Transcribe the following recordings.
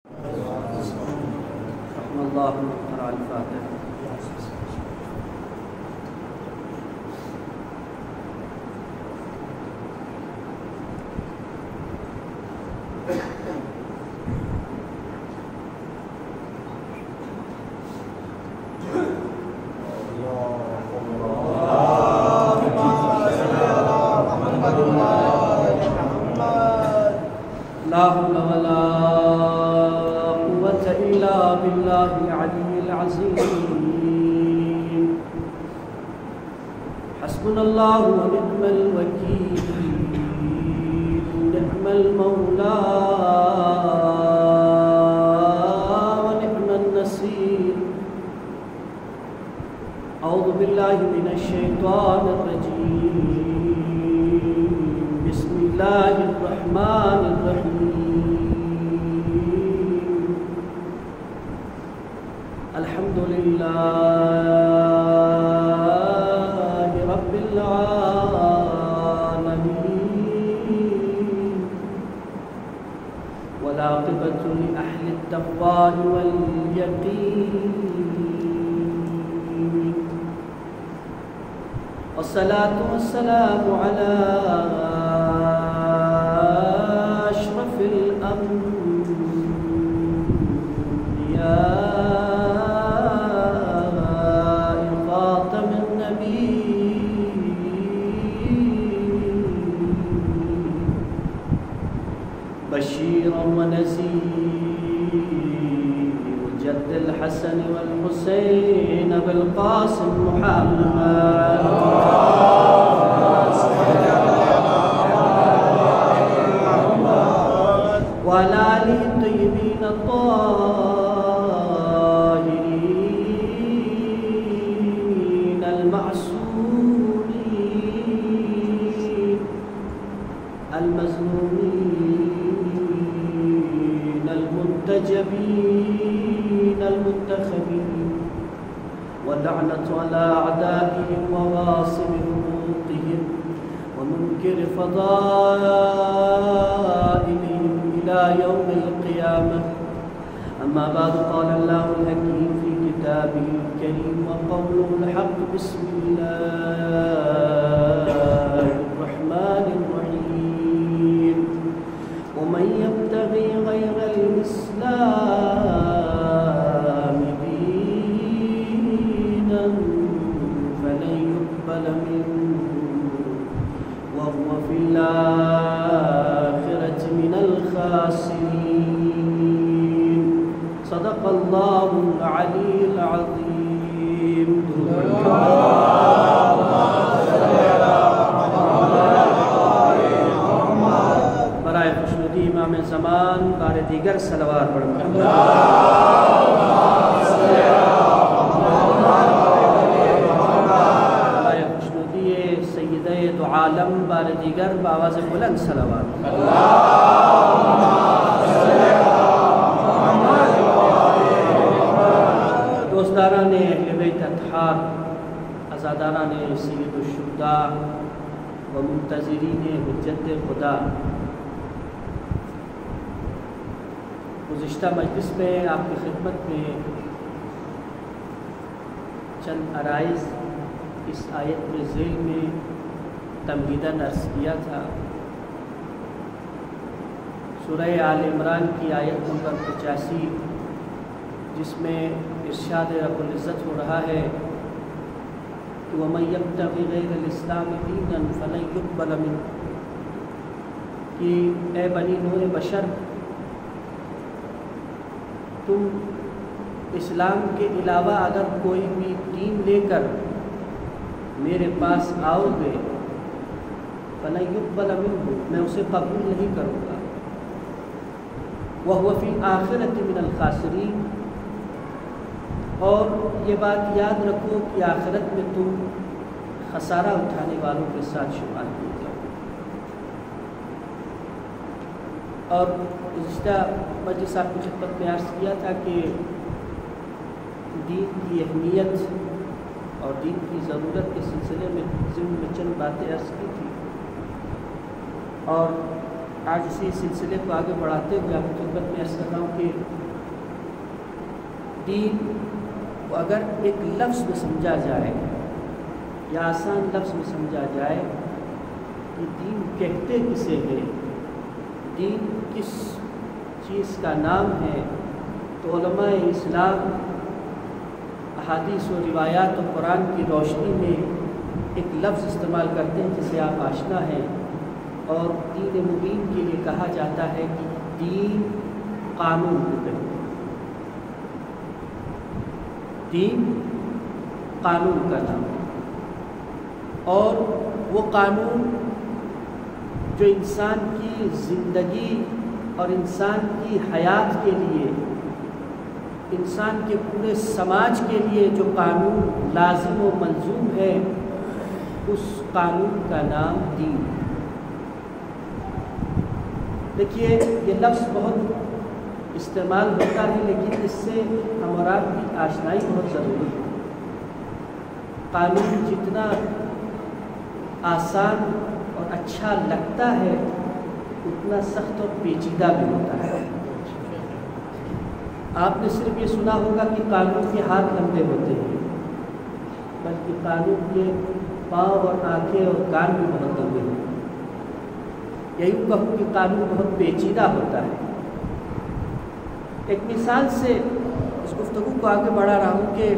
رحم الله قرأ الفاتحة. لا حول ولا قوة إلا بالله العلي العظيم. حسبنا الله ونعم الوكيل، نعم المولى ونعم النصير. أعوذ بالله من الشيطان الرجيم. بسم الله الرحمن الرحيم. الحمد لله رب العالمين، والعاقبة لأهل التقوى واليقين، والصلاة والسلام على أشرف الأنبياء خاتم النبيين، بشيرا ونذير، جد الحسن والحسين بالقاسم محمد، وعلى آله الطيبين الطاهرين المعصومين المظلومين المنتجبين المنتخبين، واللعنة على أعدائهم وواصب حقوقهم ومنكر فضائلهم إلى يوم القيامة. أما بعد، قال الله الحكيم في كتابه الكريم وقوله الحق. بسم الله الرحمن الرحيم. ومن يبتغي غير الإسلام دينا فلن يقبل منه وهو في الآخرة من الخاسرين. صدق الله العلي العظيم. برائے خوشنودی امام زمان بار دیگر صلوات پڑھیں. برائے خوشنودی سیدہ دو عالم بار دیگر بآواز بلند صلوات. دوستداران اہل بیت اطہار، عزاداران سید الشہداء و منتظرین حجت خدا، گزشتہ مجلس میں آپ کی خدمت میں چند عرائض اس آیت میں ذیل میں تمہیداً عرض کیا تھا. سورہ آل عمران کی آیت نمبر 85، جس میں ارشاد رب العزت ہو رہا ہے کہ وَمَن يَبْتَغِ غَيْرَ الْإِسْلَامِ دِينًا فَلَن يُقْبَلَ مِنْهُ، کہ اے بنی نوع بشر، تم اسلام کے علاوہ اگر کوئی بھی دین لے کر میرے پاس آؤ گے فَلَن يُقْبَلَ مِنْهُ، میں اسے قبول نہیں کروں گا. وَهُوَ فِي الْآخِرَةِ مِنَ الْخَاسِرِينَ، اور یہ بات یاد رکھو کہ آخرت میں تم خسارہ اٹھانے والوں کے ساتھ شمار کیے جاؤ. اور گزشتہ مجلس آپ کی خدمت میں عرض کیا تھا کہ دین کی اہمیت اور دین کی ضرورت کے سلسلے میں ضمن میں چند باتیں عرض کی تھی، اور آج اسی سلسلے کو آگے بڑھاتے ہوئے آپ کی خدمت میں عرض کر رہا ہوں کہ دین کو اگر ایک لفظ میں سمجھا جائے یا آسان لفظ میں سمجھا جائے کہ دین کہتے کسے ہیں، دین کس چیز کا نام ہے، تو علماء اسلام احادیث و روایات و قرآن کی روشنی میں ایک لفظ استعمال کرتے ہیں جسے آپ آشنا ہیں، اور دین مبین کے لیے کہا جاتا ہے کہ دین قانون کو کہتے ہیں۔ دین قانون کا نام ہے، اور وہ قانون جو انسان کی زندگی اور انسان کی حیات کے لیے، انسان کے پورے سماج کے لیے جو قانون لازم و ملزوم ہے، اس قانون کا نام دین ہے۔ دیکھیے یہ لفظ بہت استعمال ہوتا ہے، لیکن اس سے ہم اور آپ کی آشنائی بہت ضروری ہے۔ قانون جتنا آسان اور اچھا لگتا ہے اتنا سخت اور پیچیدہ بھی ہوتا ہے۔ آپ نے صرف یہ سنا ہوگا کہ قانون کے ہاتھ لمبے ہوتے ہیں، بلکہ قانون کے پاؤں اور آنکھیں اور کان بھی بہت لمبے ہوتے ہیں۔ یہی کہوں کہ قانون بہت پیچیدہ ہوتا ہے۔ ایک مثال سے اس گفتگو کو آگے بڑھا رہا ہوں کہ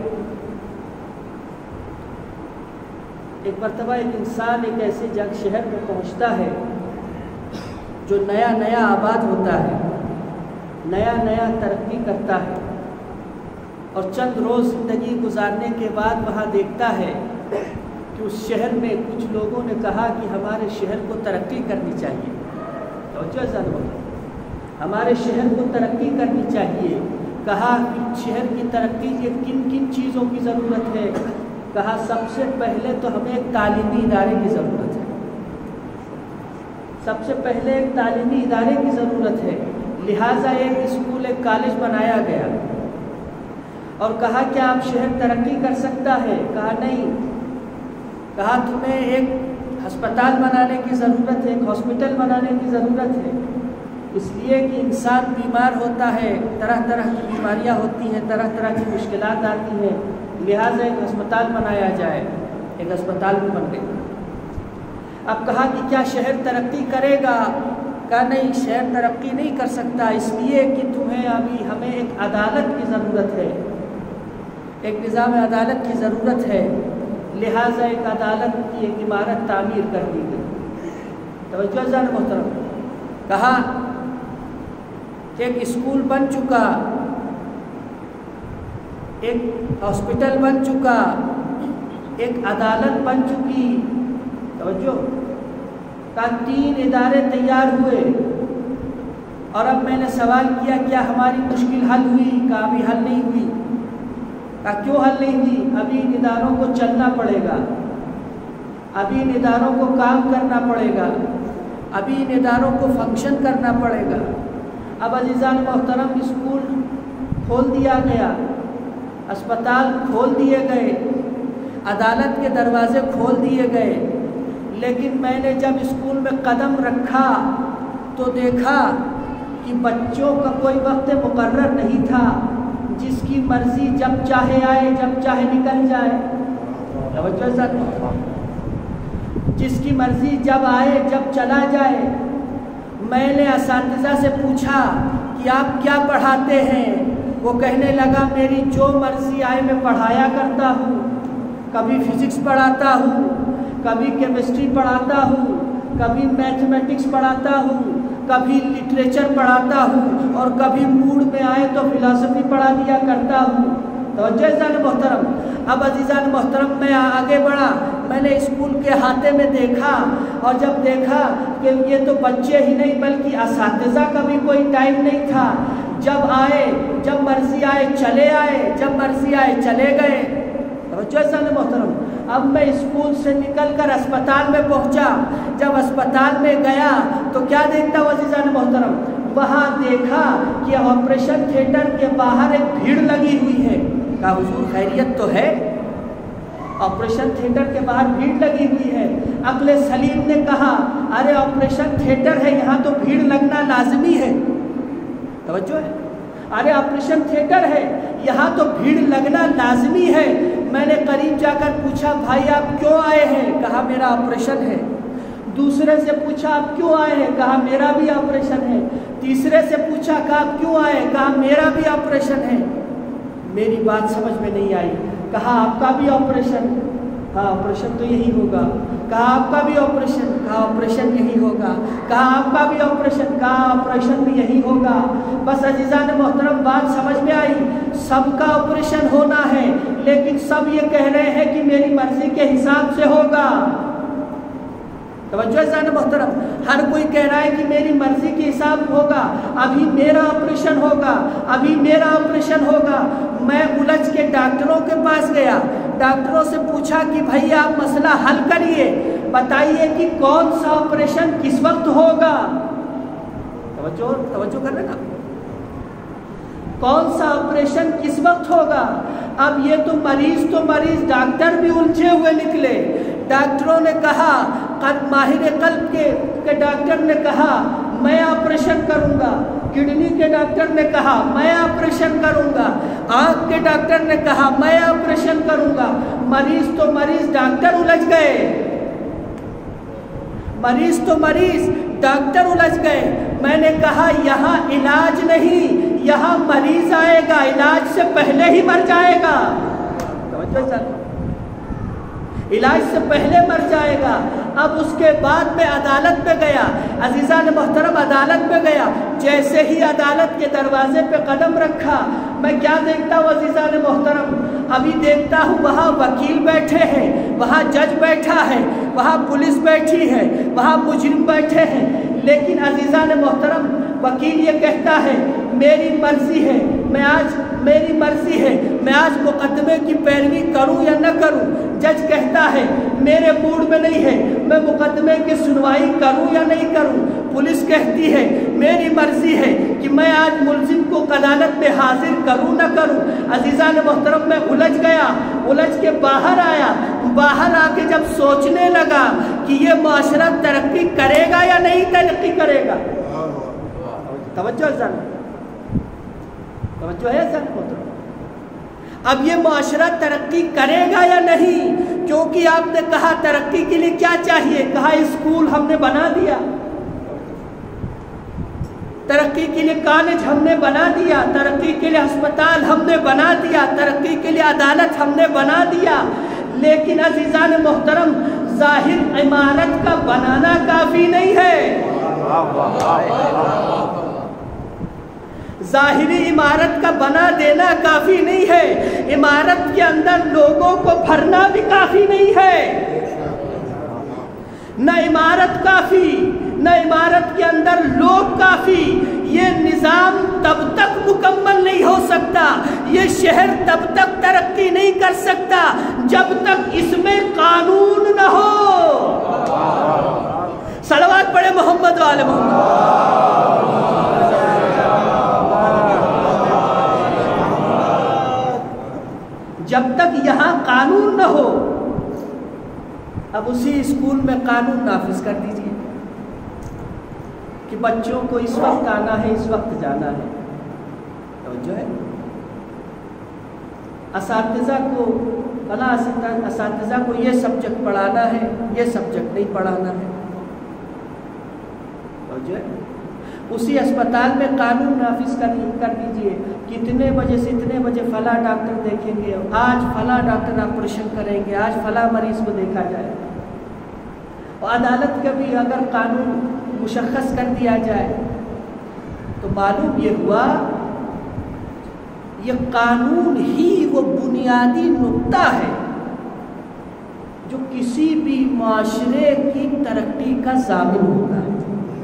ایک مرتبہ ایک انسان ایک ایسے شہر میں پہنچتا ہے جو نیا نیا آباد ہوتا ہے، نیا نیا ترقی کرتا ہے، اور چند روز زندگی گزارنے کے بعد وہاں دیکھتا ہے کہ اس شہر میں کچھ لوگوں نے کہا کہ ہمارے شہر کو ترقی کرنی چاہیے۔ توجہ ضرور، ہمارے شہر کو ترقی کرنی چاہیے۔ کہا کہ شہر کی ترقی کے کن کن چیزوں کی ضرورت ہے؟ کہا سب سے پہلے تو ہمیں ایک تعلیمی ادارے کی ضرورت ہے، سب سے پہلے ایک تعلیمی ادارے کی ضرورت ہے، لہٰذا ایک اسکول ایک کالج بنایا گیا۔ اور کہا کیا آپ شہر ترقی کر سکتا ہے؟ کہا نہیں۔ کہا تمہیں ایک ہسپتال بنانے کی ضرورت ہے، ایک ہاسپٹل بنانے کی ضرورت ہے، اس لیے کہ انسان بیمار ہوتا ہے، طرح طرح کی بیماریاں ہوتی ہیں، طرح طرح کی مشکلات آتی ہیں، لہٰذا ایک ہسپتال بنایا جائے۔ ایک ہسپتال بھی بن گئی۔ اب کہا کہ کیا شہر ترقی کرے گا؟ کہا نہیں، شہر ترقی نہیں کر سکتا، اس لیے کہ ہمیں ایک عدالت کی ضرورت ہے، ایک نظام عدالت کی ضرورت ہے، لہٰذا ایک عدالت کی ایک عمارت تعمیر کر دی گئی۔ توجہ ذرا محترم، کہا کہ ایک اسکول بن چکا، ایک ہاسپٹل بن چکا، ایک عدالت بن چکی۔ توجہ، کہا 3 ادارے تیار ہوئے، اور اب میں نے سوال کیا کیا ہماری مشکل حل ہوئی؟ کہا ابھی حل نہیں ہوئی۔ کہا کیوں حل نہیں ہوئی؟ ابھی ان اداروں کو چلنا پڑے گا، ابھی ان اداروں کو کام کرنا پڑے گا، ابھی ان اداروں کو فنکشن کرنا پڑے گا۔ اب عزیزان محترم، اسکول کھول دیا گیا، اسپتال کھول دیے گئے، عدالت کے دروازے کھول دیے گئے، لیکن میں نے جب اسکول میں قدم رکھا تو دیکھا کہ بچوں کا کوئی وقت مقرر نہیں تھا، جس کی مرضی جب چاہے آئے جب چاہے نکل جائے۔ توجہ سر، جس کی مرضی جب آئے جب چلا جائے۔ میں نے اساتذہ سے پوچھا کہ آپ کیا پڑھاتے ہیں؟ وہ کہنے لگا میری جو مرضی آئے میں پڑھایا کرتا ہوں، کبھی فزکس پڑھاتا ہوں، کبھی کیمسٹری پڑھاتا ہوں، کبھی میتھمیٹکس پڑھاتا ہوں، کبھی لٹریچر پڑھاتا ہوں، اور کبھی موڈ میں آئے تو فلسفی پڑھا دیا کرتا ہوں۔ توجہ عزیزان محترم، اب عزیزان محترم میں آگے بڑھا، میں نے اسکول کے احاطے میں دیکھا، اور جب دیکھا کہ یہ تو بچے ہی نہیں بلکہ اساتذہ کا بھی کوئی ٹائم نہیں تھا، جب آئے جب مرضی آئے چلے آئے، جب مرضی آئے چلے گئے۔ توجہ عزیزان محترم، اب میں اسکول سے نکل کر اسپتال میں پہنچا، جب اسپتال میں گیا تو کیا دیکھتا ہوں عزیزان محترم؟ وہاں دیکھا کہ آپریشن تھیٹر کے باہر ایک بھیڑ لگی ہوئی ہے۔ کہا حضور خیریت تو ہے؟ آپریشن تھیٹر کے باہر بھیڑ لگی ہوئی ہے. عقل سلیم نے کہا ارے آپریشن تھیٹر ہے, یہاں تو بھیڑ لگنا لازمی ہے. توجہ ہے, ارے آپریشن تھیٹر ہے, یہاں تو بھیڑ لگنا لازمی ہے. میں نے قریب جا کر پوچھا بھائی آپ کیوں آئے ہیں؟ کہا میرا آپریشن ہے. دوسرے سے پوچھا آپ کیوں آئے ہیں؟ کہا میرا بھی آپریشن ہے. تیسرے سے پوچھا کہ آپ کیوں آئے؟ کہا میرا بھی آپریشن ہے. میری بات سمجھ میں نہیں آئی. کہا آپ کا بھی آپریشن؟ کہا آپریشن تو یہی ہوگا. کہا آپ کا بھی آپریشن؟ کہا آپریشن یہی ہوگا. کہا آپ کا بھی آپریشن؟ کہا آپریشن بھی یہی ہوگا. بس عزیزان محترم بات سمجھ میں آئی. سب کا آپریشن ہونا ہے, لیکن سب یہ کہہ رہے ہیں کہ میری مرضی کے حساب سے ہوگا. توجہ عزیزان محترم, ہر کوئی کہہ رہا ہے کہ میری مرضی کے حساب ہوگا, ابھی میرا آپریشن ہوگا, ابھی میرا آپریشن ہوگا. میں الجھ کے ڈاکٹروں کے پاس گیا, ڈاکٹروں سے پوچھا کہ بھائی آپ مسئلہ حل کریے, بتائیے کہ کون سا آپریشن کس وقت ہوگا. توجہ کر رہے نا, کون سا آپریشن کس وقت ہوگا. اب یہ تو مریض ڈاکٹر بھی الجھے ہوئے نکلے. ڈاکٹروں نے کہا, ماہر قلب کے ڈاکٹر نے کہا میں آپریشن کروں گا, کڈنی کے ڈاکٹر نے کہا میں آپریشن کروں گا, آنکھ کے ڈاکٹر نے کہا میں آپریشن کروں گا. مریض ڈاکٹر الجھ گئے. ڈاکٹر الجھ گئے. میں نے کہا یہاں علاج نہیں, یہاں مریض آئے گا, علاج سے پہلے ہی مر جائے گا. علاج سے پہلے مر جائے گا. اب اس کے بعد میں عدالت پہ گیا. عزیزان محترم عدالت پہ گیا, جیسے ہی عدالت کے دروازے پہ قدم رکھا, میں کیا دیکھتا ہوں عزیزان محترم, ابھی دیکھتا ہوں وہاں وکیل بیٹھے ہیں, وہاں جج بیٹھا ہے, وہاں پولیس بیٹھی ہے, وہاں مجرم بیٹھے ہیں. لیکن عزیزان محترم وکیل یہ کہتا ہے میری مرضی ہے, میں آج مقدمے کی پیروی کروں یا نہ کروں. جج کہتا ہے میرے موڈ میں نہیں ہے, میں مقدمے کی سنوائی کروں یا نہیں کروں. پولیس کہتی ہے میری مرضی ہے کہ میں آج ملزم کو عدالت میں حاضر کروں نہ کروں. عزیزان محترم میں الجھ گیا, الجھ کے باہر آیا. باہر آ کے جب سوچنے لگا کہ یہ معاشرہ ترقی کرے گا یا نہیں ترقی کرے گا. توجہ ہے سر محترم, اب یہ معاشرہ ترقی کرے گا یا نہیں, کیونکہ آپ نے کہا ترقی کے لیے کیا چاہیے, کہا اسکول ہم نے بنا دیا, ترقی کے لیے کالج ہم نے بنا دیا, ترقی کے لیے ہسپتال ہم نے بنا دیا, ترقی کے لیے عدالت ہم نے بنا دیا. لیکن عزیزان محترم ظاہر عمارت کا بنانا کافی نہیں ہے. ظاہری عمارت کا بنا دینا کافی نہیں ہے, عمارت کے اندر لوگوں کو بھرنا بھی کافی نہیں ہے. نہ عمارت کافی, نہ عمارت کے اندر لوگ کافی. یہ نظام تب تک مکمل نہیں ہو سکتا, یہ شہر تب تک ترقی نہیں کر سکتا جب تک اس میں قانون نہ ہو. صلوات پڑھے محمد و آل محمد. جب تک یہاں قانون نہ ہو. اب اسی اسکول میں قانون نافذ کر دیجئے کہ بچوں کو اس وقت آنا ہے, اس وقت جانا ہے. توجہ ہے. اساتذہ کو اساتذہ کو یہ سبجیکٹ پڑھانا ہے, یہ سبجیکٹ نہیں پڑھانا ہے. توجہ ہے. اسی اسپتال میں قانون نافذ کر دیجئے کتنے بجے سے اتنے بجے فلاں ڈاکٹر دیکھیں گے, آج فلاں ڈاکٹر آپریشن کریں گے, آج فلاں مریض کو دیکھا جائے. اور عدالت کا بھی اگر قانون مشخص کر دیا جائے تو معلوم یہ ہوا یہ قانون ہی وہ بنیادی نقطہ ہے جو کسی بھی معاشرے کی ترقی کا ضامن ہوتا ہے.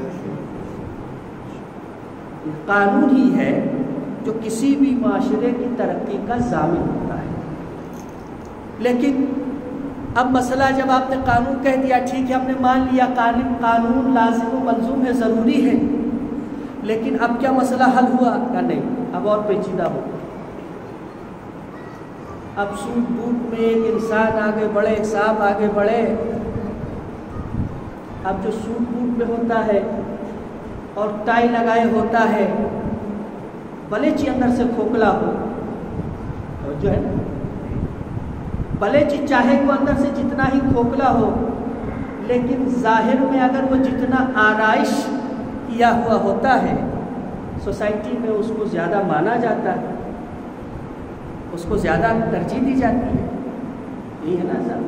قانون ہی ہے جو کسی بھی معاشرے کی ترقی کا ضامن ہوتا ہے. لیکن اب مسئلہ جب آپ نے قانون کہہ دیا, ٹھیک ہے ہم نے مان لیا قانون لازم و ملزوم ہے, ضروری ہے, لیکن اب کیا مسئلہ حل ہوا یا نہیں؟ اب اور پیچیدہ ہو. اب سوٹ بوٹ میں ایک انسان آگے بڑھے، ایک صاحب آگے بڑھے، اب جو سوٹ بوٹ میں ہوتا ہے اور ٹائی لگائے ہوتا ہے، بھلے چی اندر سے کھوکھلا ہو، جو ہے نا، بھلے چی چاہے وہ اندر سے جتنا ہی کھوکھلا ہو، لیکن ظاہر میں اگر وہ جتنا آرائش کیا ہوا ہوتا ہے، سوسائٹی میں اس کو زیادہ مانا جاتا ہے، اس کو زیادہ ترجیح دی جاتی ہے، یہی ہے نا صاحب۔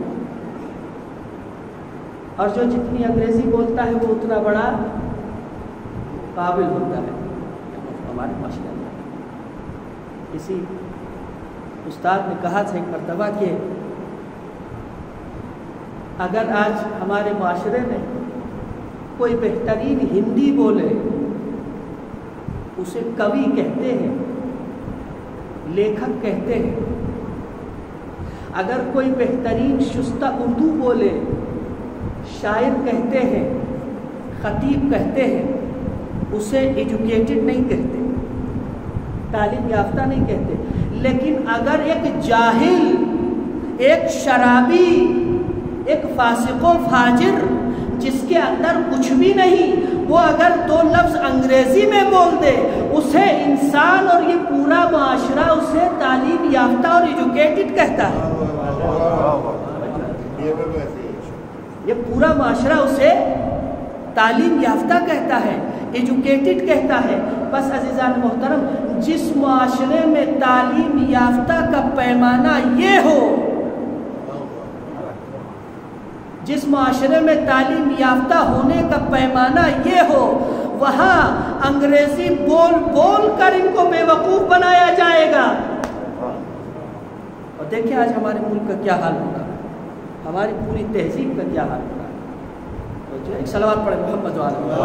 اور جو جتنی انگریزی بولتا ہے وہ اتنا بڑا قابل ہوتا ہے ہمارے معاشرے میں۔ کسی استاد نے کہا تھا ایک مرتبہ کہ اگر آج ہمارے معاشرے میں کوئی بہترین ہندی بولے، اسے کوی کہتے ہیں، لیکھک کہتے ہیں، اگر کوئی بہترین شستہ اردو بولے، شاعر کہتے ہیں، خطیب کہتے ہیں، اسے ایجوکیٹڈ نہیں کہتے، تعلیم یافتہ نہیں کہتے۔ لیکن اگر ایک جاہل، ایک شرابی، ایک فاسق و فاجر جس کے اندر کچھ بھی نہیں، وہ اگر دو لفظ انگریزی میں بول دے، اسے انسان اور یہ پورا معاشرہ اسے تعلیم یافتہ اور ایجوکیٹڈ کہتا ہے۔ یہ پورا معاشرہ اسے تعلیم یافتہ کہتا ہے، ایجوکیٹڈ کہتا ہے۔ بس عزیزان محترم، جس معاشرے میں تعلیم یافتہ کا پیمانہ یہ ہو، جس معاشرے میں تعلیم یافتہ ہونے کا پیمانہ یہ ہو، وہاں انگریزی بول بول کر ان کو بے وقوف بنایا جائے گا۔ اور دیکھیں آج ہمارے ملک کا کیا حال ہوگا، ہماری پوری تہذیب کا کیا حال ہوگا۔ تو جو ایک صلوات پڑھے محمد وعلیہ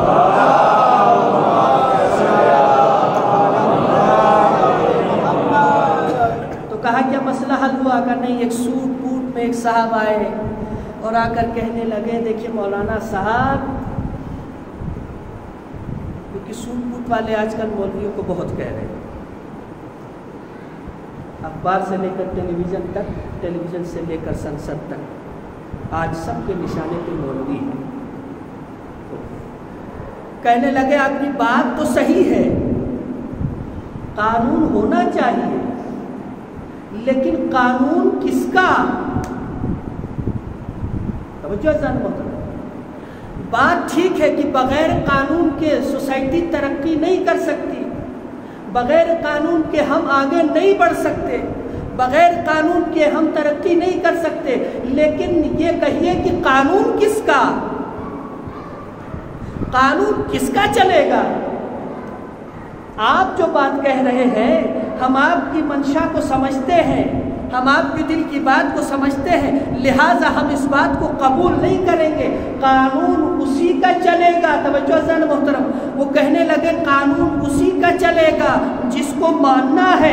تو کہا کیا مسئلہ حل ہوا؟ کہ نہیں، ایک سوٹ بوٹ میں ایک صاحب آئے اور آ کر کہنے لگے، دیکھیے مولانا صاحب، کیونکہ سوٹ بوٹ والے آج کل مولویوں کو بہت کہہ رہے ہیں، اخبار سے لے کر ٹیلی ویژن تک، ٹیلی ویژن سے لے کر سنسد تک، آج سب کے نشانے پہ مولوی ہیں۔ کہنے لگے آپ کی بات تو صحیح ہے، قانون ہونا چاہیے، لیکن قانون کس کا؟ بات ٹھیک ہے کہ بغیر قانون کے سوسائٹی ترقی نہیں کر سکتی، بغیر قانون کے ہم آگے نہیں بڑھ سکتے، بغیر قانون کے ہم ترقی نہیں کر سکتے، لیکن یہ کہیے کہ قانون کس کا؟ قانون کس کا چلے گا؟ آپ جو بات کہہ رہے ہیں، ہم آپ کی منشا کو سمجھتے ہیں، ہم آپ کے دل کی بات کو سمجھتے ہیں، لہٰذا ہم اس بات کو قبول نہیں کریں گے، قانون اسی کا چلے گا۔ توجہ حضرات محترم، وہ کہنے لگے قانون اسی کا چلے گا جس کو ماننا ہے۔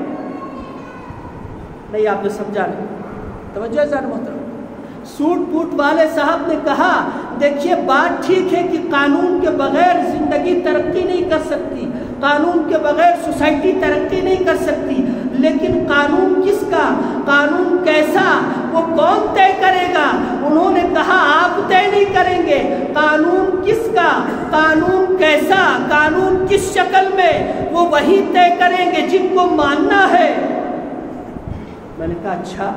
نہیں، آپ نے سمجھا نہیں۔ توجہ حضرات محترم، سوٹ بوٹ والے صاحب نے کہا، دیکھیے بات ٹھیک ہے کہ قانون کے بغیر زندگی ترقی نہیں کر سکتی، قانون کے بغیر سوسائٹی ترقی نہیں کر سکتی، لیکن قانون کس کا؟ قانون کیسا؟ وہ کون طے کرے گا؟ انہوں نے کہا آپ طے نہیں کریں گے۔ قانون کس کا؟ قانون کیسا؟ قانون کس شکل میں؟ وہ وہی طے کریں گے جن کو ماننا ہے۔ میں نے کہا اچھا،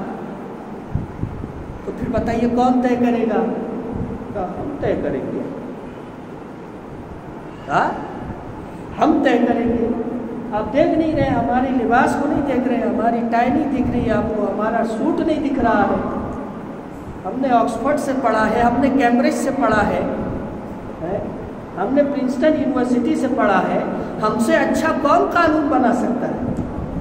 تو پھر بتائیے کون طے کرے گا؟ کہا ہم طے کریں گے۔ کہا ہم طے کریں گے۔ آپ دیکھ نہیں رہے، ہماری لباس کو نہیں دیکھ رہے، ہماری ٹائی نہیں دکھ رہی آپ کو، ہمارا سوٹ نہیں دکھ رہا ہے، ہم نے آکسفورڈ سے پڑھا ہے، ہم نے کیمبرج سے پڑھا ہے، ہم نے پرنسٹن یونیورسٹی سے پڑھا ہے، ہم سے اچھا کون قانون بنا سکتا ہے؟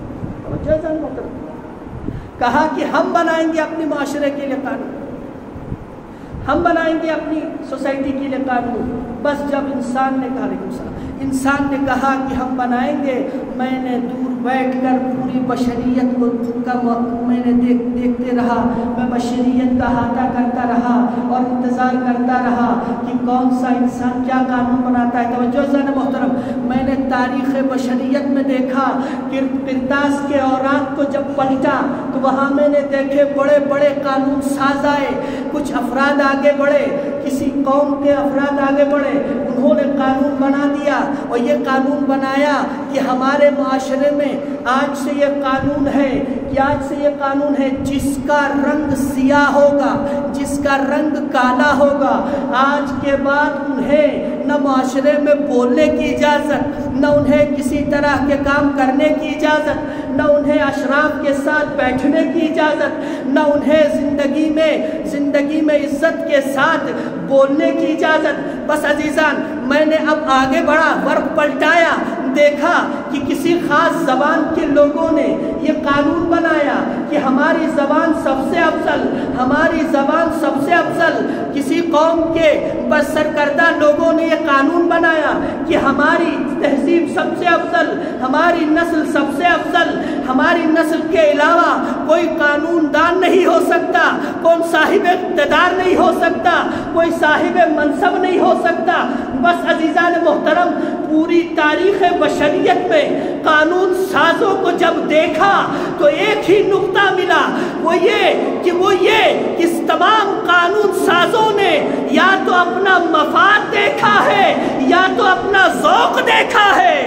کہا کہ ہم بنائیں گے اپنے معاشرے کے لیے قانون، ہم بنائیں گے اپنی سوسائٹی کے لیے قانون۔ بس جب انسان نے کہا، انسان نے کہا کہ ہم بنائیں گے، میں نے دور बैठ कर पूरी बशरियत को मैंने देखते रहा। मैं बशरियत का अहाता करता रहा और इंतज़ार करता रहा कि कौन सा इंसान क्या कानून बनाता है। तवज्जो ज़ान मोहतरम, मैंने तारीख़ बशरियत में देखा कि किरदास के औरात को जब पलटा तो वहाँ मैंने देखे बड़े बड़े कानून साज़ आए। कुछ अफराद आगे बढ़े, किसी कौम के अफराद आगे बढ़े, उन्होंने कानून बना दिया और ये कानून बनाया कि हमारे माशरे में आज से ये कानून है कि आज से ये कानून है जिसका रंग सियाह होगा, जिसका रंग काला होगा, आज के बाद उन्हें न माशरे में बोलने की इजाज़त, न उन्हें किसी तरह के काम करने की इजाज़त, न उन्हें अशराफ के साथ बैठने की इजाज़त, न उन्हें ज़िंदगी में इज़्ज़त के साथ बोलने की इजाज़त। बस अजीज़ान, मैंने अब आगे बढ़ा, वर्क पलटाया, देखा कि किसी ख़ास ज़बान के लोगों ने ये कानून बनाया कि हमारी ज़बान सबसे अफजल, हमारी ज़बान सबसे अफजल। किसी कौम के बस सरकर्दा लोगों ने ये कानून बनाया कि हमारी तहज़ीब सबसे अफजल, हमारी नस्ल सबसे अफजल, हमारी नस्ल के अलावा कोई कानूनदान नहीं हो सकता, कोई साहिब इक़्तिदार नहीं हो सकता, कोई साहिब मनसब नहीं हो सकता। बस अज़ीज़ान मोहतरम, पूरी तारीख़ बशरियत में कानून साज़ों को जब देखा तो एक ही नुक्ता मिला, वो ये कि इस तमाम कानून साज़ों ने या तो अपना मफाद देखा है या तो अपना ज़ौक़ देखा है।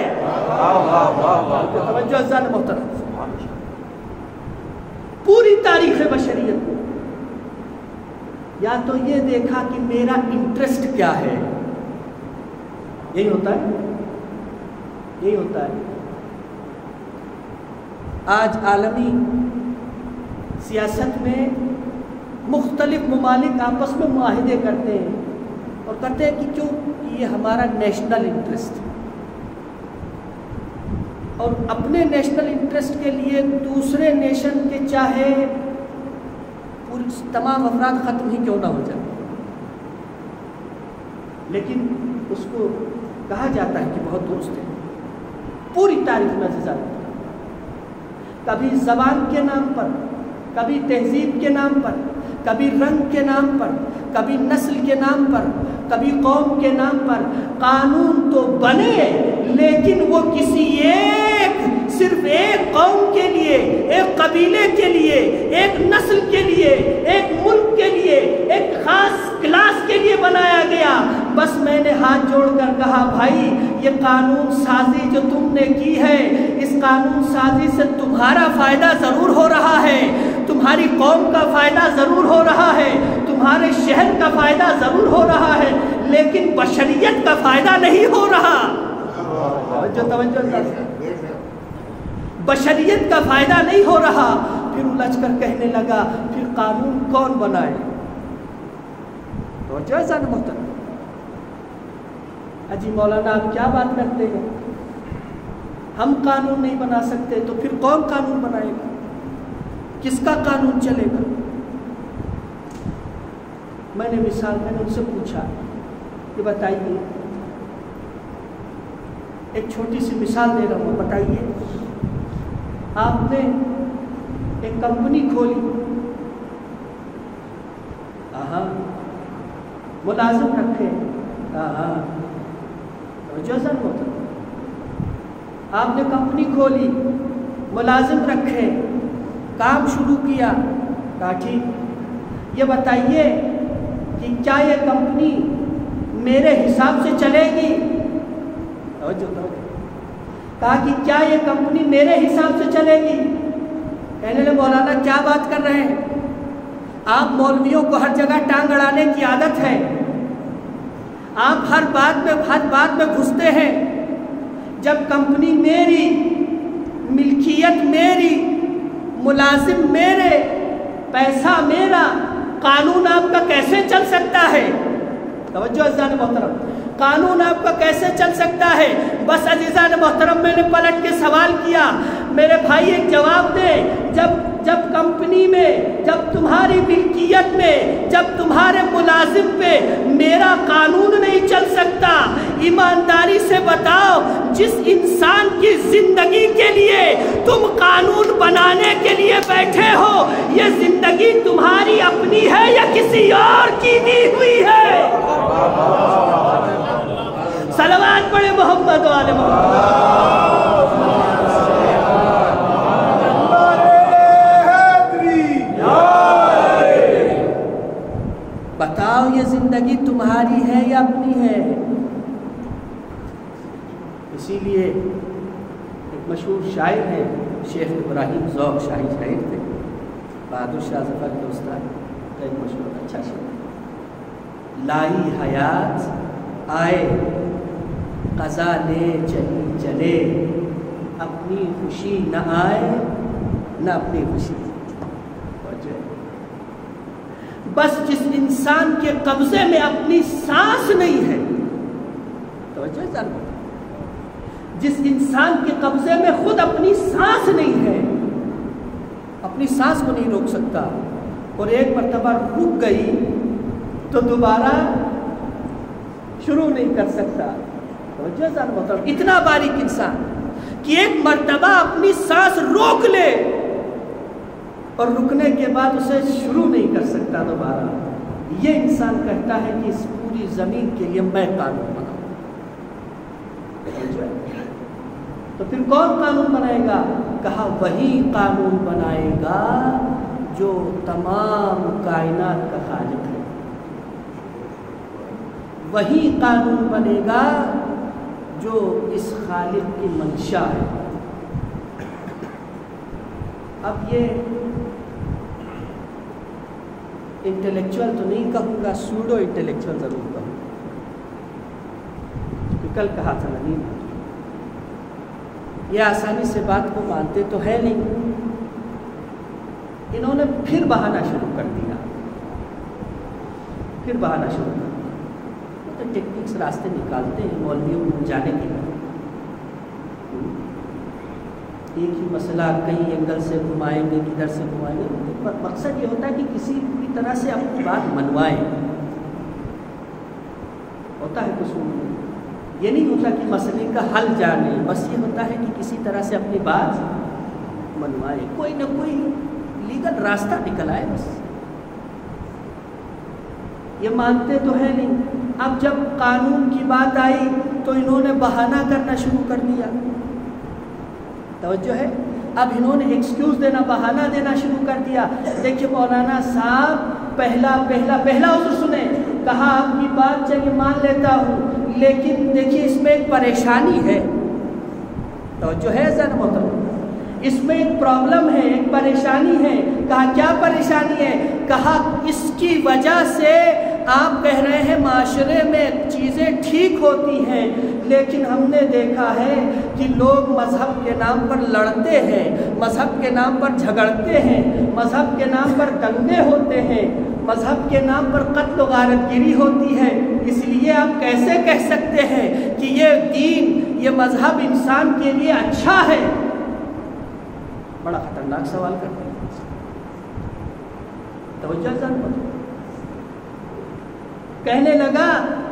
तवज्जो ज़ान मोहतरम, पूरी तारीख़ बशरियत में या तो ये देखा कि मेरा इंटरेस्ट क्या है, यही होता है, यही होता है। आज आलमी सियासत में मुख्तलिफ ममालिक आपस में मुआहिदे करते हैं और कहते हैं कि क्यों, कि ये हमारा नेशनल इंटरेस्ट है, और अपने नेशनल इंटरेस्ट के लिए दूसरे नेशन के चाहे पूरी तमाम अफराद ख़त्म ही क्यों ना हो जाए, लेकिन उसको कहा जाता है कि बहुत दुरुस्त है। पूरी तारीख में अज़ीज़ान, कभी ज़बान के नाम पर, कभी तहज़ीब के नाम पर, कभी रंग के नाम पर, कभी नस्ल के नाम पर, कभी कौम के नाम पर कानून तो बने, लेकिन वो किसी सिर्फ एक कौम के लिए, एक कबीले के लिए, एक नस्ल के लिए, एक मुल्क के लिए, एक ख़ास क्लास के लिए बनाया गया। बस मैंने हाथ जोड़कर कहा, भाई ये कानून साजी जो तुमने की है, इस कानून साजी से तुम्हारा फ़ायदा ज़रूर हो रहा है, तुम्हारी कौम का फ़ायदा ज़रूर हो रहा है, तुम्हारे शहर का फ़ायदा ज़रूर हो रहा है, लेकिन बशरियत का फ़ायदा नहीं हो रहा। तवज्जो, बशरियत का फ़ायदा नहीं हो रहा। फिर उलझ कर कहने लगा, फिर कानून कौन बनाए? तो जैसा न मोहतरम, अजी मौलाना आप क्या बात करते हैं, हम कानून नहीं बना सकते तो फिर कौन कानून बनाएगा, किसका कानून चलेगा? मैंने उनसे पूछा कि बताइए, एक छोटी सी मिसाल दे रहा हूँ, बताइए आपने एक कंपनी खोली, मुलाजिम रखे, जैसा होता, आपने कंपनी खोली, मुलाजिम रखे, काम शुरू किया, कहा ठीक, ये बताइए कि क्या ये कंपनी मेरे हिसाब से चलेगी? कहा कि क्या ये कंपनी मेरे हिसाब से चलेगी? कहने लगे मौलाना क्या बात कर रहे हैं आप, मौलवियों को हर जगह टांग अड़ाने की आदत है, आप हर बात में घुसते हैं। जब कंपनी मेरी, मिल्कियत मेरी, मुलाजिम मेरे, पैसा मेरा, कानून आपका कैसे चल सकता है? तवज्जो अज़ीज़ान मोहतरम, कानून आपका कैसे चल सकता है? बस अज़ीज़ान मोहतरम, मैंने पलट के सवाल किया, मेरे भाई एक जवाब दे, जब कंपनी में, जब तुम्हारी मिल्कियत में, जब तुम्हारे मुलाजिम पे मेरा कानून नहीं चल सकता, ईमानदारी से बताओ, जिस इंसान की जिंदगी के लिए بیٹھے ہو یہ زندگی تمہاری اپنی ہے یا کسی اور کی دی ہوئی ہے؟ صلوات پڑھے محمد و آل محمد۔ بتاؤ یہ زندگی تمہاری ہے یا اپنی ہے؟ اسی لیے ایک مشہور شاعر ہے شیخ ابراہیم ذوق، شاہی شاعر تھے، بہادر شاہ ظفر کے استاد کا ایک مشہور اچھا شعر، لائی حیات آئے قضا لے چلی چلے، اپنی خوشی نہ آئے نہ اپنی خوشی۔ بس جس انسان کے قبضے میں اپنی سانس نہیں ہے، توجہ ضرور، جس انسان کے قبضے میں خود اپنی سانس نہیں ہے، اپنی سانس کو نہیں روک سکتا، اور ایک مرتبہ رک گئی تو دوبارہ شروع نہیں کر سکتا، توجہ ضرور، اتنا باریک انسان کہ ایک مرتبہ اپنی سانس روک لے اور رکنے کے بعد اسے شروع نہیں کر سکتا دوبارہ، یہ انسان کہتا ہے کہ اس پوری زمین کے لیے میں قانون بناؤں۔ تو پھر کون قانون بنائے گا؟ کہا وہی قانون بنائے گا جو تمام کائنات کا خالق ہے، وہی قانون بنے گا جو اس خالق کی منشا ہے۔ اب یہ انٹلیکچوئل تو نہیں کہوں گا، سوڈو انٹلیکچوئل ضرور کہوں گا، کل کہا تھا ندیم، یہ آسانی سے بات کو مانتے تو ہے نہیں، انہوں نے پھر بہانا شروع کر دیا، پھر بہانا شروع کر دیا، تو ٹیکنکس راستے نکالتے ہیں مولویوں کو جانے کے لیے، ایک ہی مسئلہ کئی اینگل سے گھمائیں گے، کدھر سے گھمائیں گے، مقصد یہ ہوتا ہے کہ کسی بھی طرح سے اپنی بات منوائیں، ہوتا ہے قصور، یہ نہیں ہوتا کہ مسئلے کا حل جانے، بس یہ ہوتا ہے کہ کسی طرح سے اپنی بات منوائیں، کوئی نہ کوئی لیگل راستہ نکل آئے، بس یہ مانتے تو ہے نہیں۔ اب جب قانون کی بات آئی تو انہوں نے بہانہ کرنا شروع کر دیا، توجہ ہے، اب انہوں نے ایکسکیوز دینا، بہانہ دینا شروع کر دیا۔ دیکھیے مولانا صاحب پہلا عذر سنیں، کہا آپ کی بات چلیے مان لیتا ہوں، لیکن دیکھیے اس میں ایک پریشانی ہے، توجہ ہے ذرا محترم، اس میں ایک پرابلم ہے، ایک پریشانی ہے۔ کہا کیا پریشانی ہے؟ کہا اس کی وجہ سے آپ کہہ رہے ہیں معاشرے میں چیزیں ٹھیک ہوتی ہیں، لیکن ہم نے دیکھا ہے کہ لوگ مذہب کے نام پر لڑتے ہیں، مذہب کے نام پر جھگڑتے ہیں، مذہب کے نام پر دنگے ہوتے ہیں، مذہب کے نام پر قتل و غارت گیری ہوتی ہے، اس لیے آپ کیسے کہہ سکتے ہیں کہ یہ دین، یہ مذہب انسان کے لیے اچھا ہے؟ بڑا خطرناک سوال کرتے ہیں، توجہ ضرور۔ کہنے لگا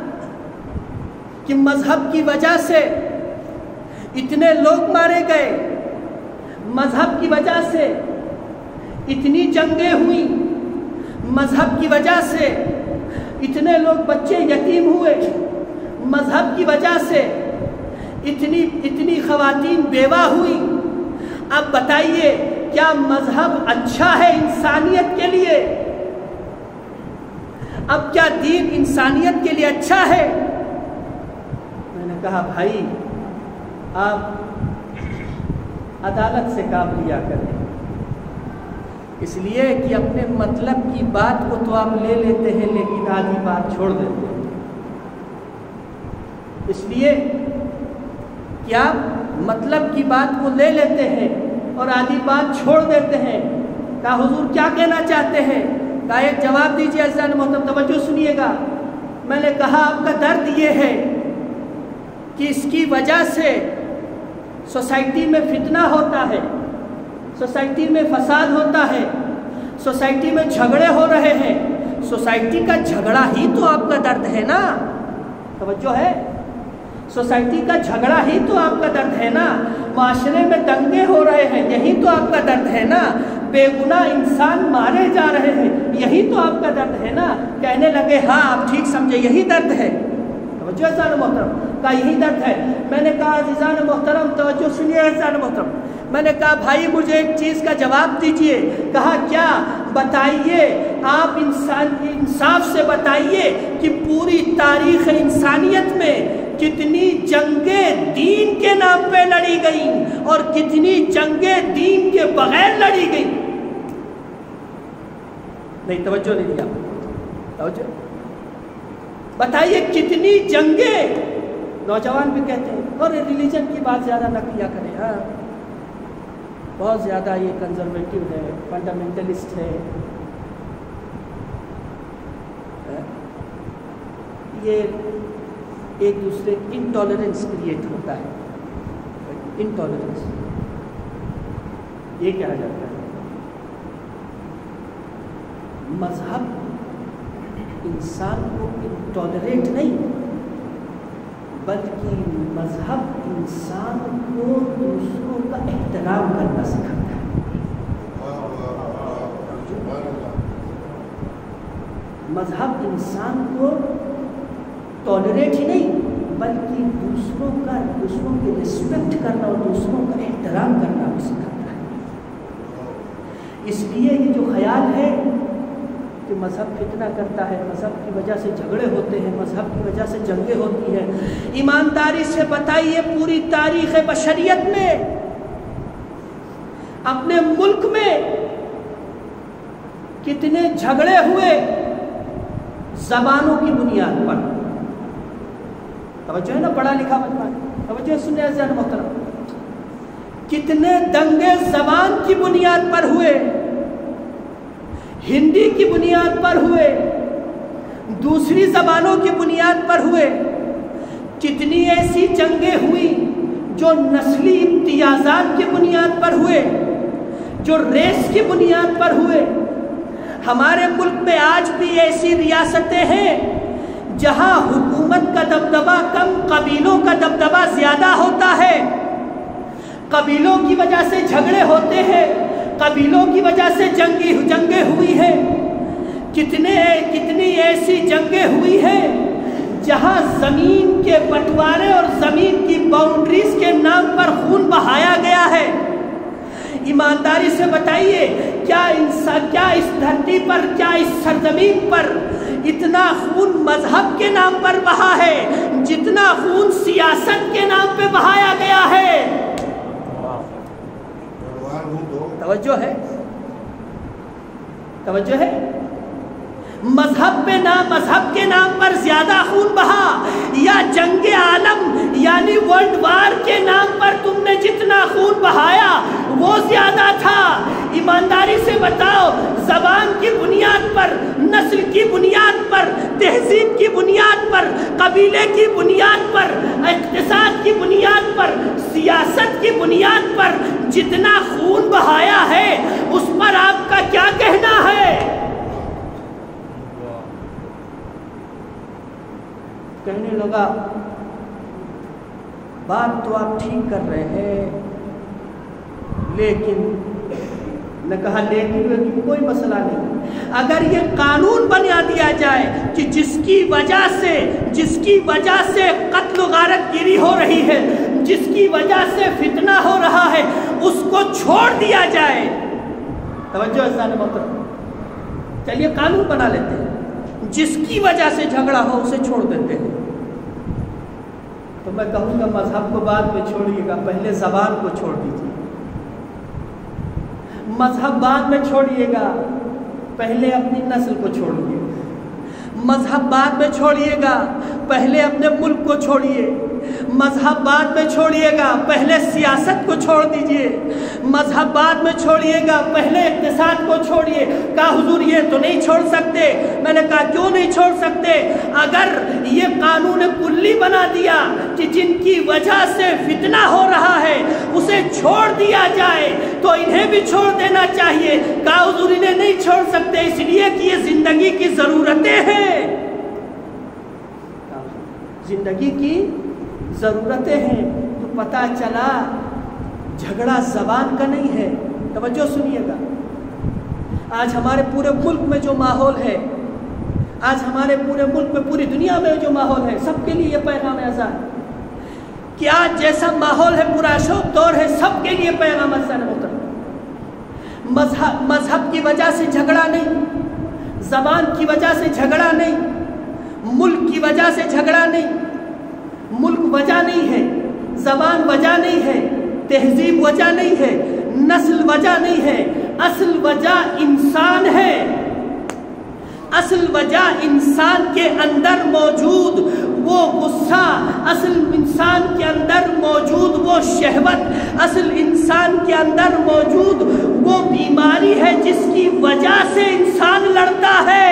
کہ مذہب کی وجہ سے اتنے لوگ مارے گئے، مذہب کی وجہ سے اتنی جنگیں ہوئیں، مذہب کی وجہ سے اتنے لوگ بچے یتیم ہوئے، مذہب کی وجہ سے اتنی خواتین بیوہ ہوئی۔ اب بتائیے کیا مذہب اچھا ہے انسانیت کے لیے؟ اب کیا دین انسانیت کے لیے اچھا ہے؟ میں نے کہا بھائی آپ عدالت سے کام لیا کریں، اس لیے کہ اپنے مطلب کی بات کو تو آپ لے لیتے ہیں لیکن آدھی بات چھوڑ دیتے ہیں، اس لیے کہ آپ مطلب کی بات کو لے لیتے ہیں اور آدھی بات چھوڑ دیتے ہیں۔ کہا حضور کیا کہنا چاہتے ہیں؟ کہا ایک جواب دیجیے عزیزان محترم، توجہ سنیے گا۔ میں نے کہا آپ کا درد یہ ہے کہ اس کی وجہ سے سوسائٹی میں فتنہ ہوتا ہے، سوسائٹی میں فساد ہوتا ہے، سوسائٹی میں جھگڑے ہو رہے ہیں، سوسائٹی کا جھگڑا ہی تو آپ کا درد ہے نا، توجہ ہے، سوسائٹی کا جھگڑا ہی تو آپ کا درد ہے نا، معاشرے میں دنگے ہو رہے ہیں، یہی تو آپ کا درد ہے نا۔ बेगुनाह इंसान मारे जा रहे हैं, यही तो आपका दर्द है ना। कहने लगे हाँ आप ठीक समझे, यही दर्द है। तवज्जो अज़ीज़ान मोहतरम, कहा यही दर्द है। मैंने कहा अज़ीज़ान मोहतरम तवज्जो सुनिए अज़ीज़ान मोहतरम, मैंने कहा भाई मुझे एक चीज़ का जवाब दीजिए। कहा क्या? बताइए, आप इंसाफ से बताइए कि पूरी तारीख़ इंसानियत में कितनी जंगें दीन के नाम पे लड़ी गई और कितनी जंगें दीन के बगैर लड़ी गई। नहीं, तवज्जो नहीं दिया, तवज्जो। बताइए कितनी जंगें। नौजवान भी कहते हैं और रिलीजन की बात ज़्यादा न किया करें, हाँ बहुत ज़्यादा ये कंजर्वेटिव है, फंडामेंटलिस्ट है, ये एक दूसरे इंटॉलरेंस क्रिएट होता है, इंटॉलरेंस ये कहा जाता है। मजहब इंसान को इंटॉलरेट नहीं, बल्कि मजहब इंसान को दूसरों का एहतराम करना सिखाता है। मजहब इंसान को टॉलरेट ही नहीं, बल्कि दूसरों की रिस्पेक्ट करना और दूसरों का एहतराम करना भी सिखाता है। इसलिए ये जो ख्याल है कि मज़हब फितना करता है, मज़हब की वजह से झगड़े होते हैं, मज़हब की वजह से जंगें होती हैं, ईमानदारी से बताइए पूरी तारीख़ बशरियत में, अपने मुल्क में कितने झगड़े हुए ज़बानों की बुनियाद पर। तवज्जो है ना, पढ़ा लिखा मजमा, तवज्जो सुनिए अज़ीज़ान मोहतरम, कितने दंगे ज़बान की बुनियाद पर हुए, हिंदी की बुनियाद पर हुए, दूसरी ज़बानों की बुनियाद पर हुए। कितनी ऐसी जंगें हुई जो नस्ली इम्तियाज़ात की बुनियाद पर हुए, जो रेस की बुनियाद पर हुए। हमारे मुल्क में आज भी ऐसी रियासतें हैं जहां हुकूमत का दबदबा कम, कबीलों का दबदबा ज़्यादा होता है। कबीलों की वजह से झगड़े होते हैं, कबीलों की वजह से जंगें हुई हैं। कितनी ऐसी जंगें हुई हैं जहां ज़मीन के बंटवारे और ज़मीन की बाउंड्रीज के नाम पर खून बहाया गया है। ईमानदारी से बताइए, क्या इस धरती पर, क्या इस सरजमीन पर इतना खून मजहब के नाम पर बहा है जितना खून सियासत के नाम पे बहाया गया है? तवज्जो है, तवज्जो है। मजहब के नाम पर ज्यादा खून बहा या जंगे आलम यानी वर्ल्ड वार के नाम पर तुमने जितना खून बहाया वो ज्यादा था? ईमानदारी से बताओ, ज़बान की बुनियाद पर, नस्ल की बुनियाद पर, तहजीब की बुनियाद पर, कबीले की बुनियाद पर, इक़्तिसाद की बुनियाद पर, सियासत की बुनियाद पर जितना खून बहाया है उस पर आपका क्या कहना है? कहने लगा बात तो आप ठीक कर रहे हैं, लेकिन ने कहा लेकिन कोई मसला नहीं। अगर ये कानून बना दिया जाए कि जिसकी वजह से कत्ल गारत गिरी हो रही है, जिसकी वजह से फितना हो रहा है, उसको छोड़ दिया जाए। तवज्जो अज़ीज़ान मोहतरम, चलिए कानून बना लेते हैं, जिसकी वजह से झगड़ा हो उसे छोड़ देते हैं। तो मैं कहूँगा मजहब को बाद में छोड़िएगा, पहले ज़बान को छोड़ दीजिए। मजहब बाद में छोड़िएगा, पहले अपनी नस्ल को छोड़िए। मजहब बाद में छोड़िएगा, पहले अपने मुल्क को छोड़िए। मजहब बाद में छोड़िएगा, पहले सियासत को छोड़ दीजिए। मजहब बाद में छोड़िएगा, पहले इक़्तिसाद को छोड़िए। कहा हुजूर ये तो नहीं छोड़ सकते। मैंने कहा क्यों नहीं छोड़ सकते? अगर ये कानून कुल्ली बना दिया कि जिनकी वजह से फितना हो रहा है उसे छोड़ दिया जाए तो इन्हें भी छोड़ देना चाहिए। कहा हुजूर इन्हें नहीं छोड़ सकते इसलिए कि ये जिंदगी की ज़रूरतें हैं, जिंदगी की ज़रूरतें हैं। तो पता चला झगड़ा ज़बान का नहीं है। तवज्जो सुनिएगा, آج ہمارے پورے ملک میں جو ماحول ہے، آج ہمارے پورے ملک میں، پوری دنیا میں جو ماحول ہے، سب کے لیے یہ پیغام اذان کہ آج جیسا ماحول ہے، پورا شوق دور ہے، سب کے لیے پیغام اذان محترم۔ مذہب کی وجہ سے جھگڑا نہیں، زبان کی وجہ سے جھگڑا نہیں، ملک کی وجہ سے جھگڑا نہیں۔ ملک وجہ نہیں ہے، زبان وجہ نہیں ہے، تہذیب وجہ نہیں ہے، نسل وجہ نہیں ہے، اصل وجہ انسان ہے۔ اصل وجہ انسان کے اندر موجود وہ غصہ، اصل انسان کے اندر موجود وہ شہوت، اصل انسان کے اندر موجود وہ بیماری ہے جس کی وجہ سے انسان لڑتا ہے۔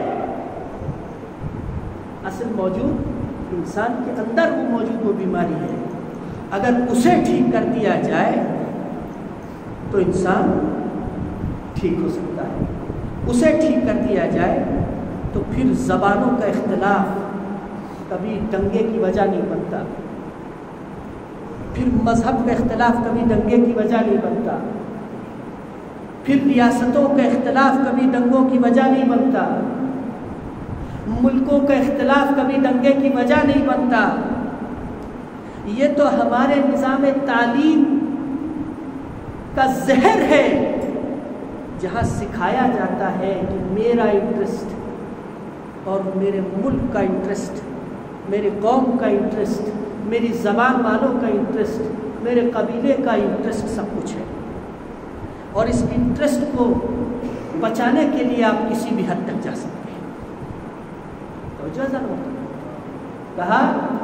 اصل موجود انسان کے اندر وہ موجود وہ بیماری ہے، اگر اسے ٹھیک کر دیا جائے تو انسان ٹھیک ہو سکتا ہے۔ اسے ٹھیک کر دیا جائے تو پھر زبانوں کا اختلاف کبھی دنگے کی وجہ نہیں بنتا، پھر مذہب کا اختلاف کبھی دنگے کی وجہ نہیں بنتا، پھر ریاستوں کا اختلاف کبھی دنگوں کی وجہ نہیں بنتا، ملکوں کا اختلاف کبھی دنگے کی وجہ نہیں بنتا۔ یہ تو ہمارے نظام تعلیم کا زہر ہے، جہاں سکھایا جاتا ہے کہ میرا انٹرسٹ اور میرے ملک کا انٹرسٹ، میرے قوم کا انٹرسٹ، میری زبان والوں کا انٹرسٹ، میرے قبیلے کا انٹرسٹ سب کچھ ہے، اور اس انٹرسٹ کو بچانے کے لیے آپ کسی بھی حد تک جا سکتے ہیں۔ تو جو کہا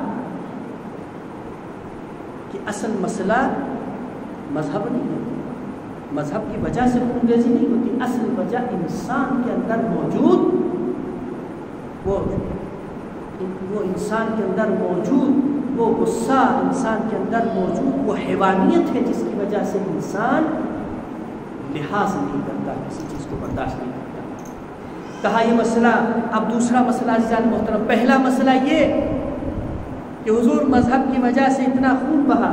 کہ اصل مسئلہ مذہب نہیں ہے، مذہب کی وجہ سے خون ریزی نہیں ہوتی، اصل وجہ انسان کے اندر موجود وہ انسان کے اندر موجود وہ غصہ، انسان کے اندر موجود وہ حیوانیت ہے جس کی وجہ سے انسان لحاظ نہیں کرتا، کسی چیز کو برداشت نہیں کرتا۔ کہا یہ مسئلہ، اب دوسرا مسئلہ عزیزان محترم، پہلا مسئلہ یہ کہ حضور مذہب کی وجہ سے اتنا خون بہا،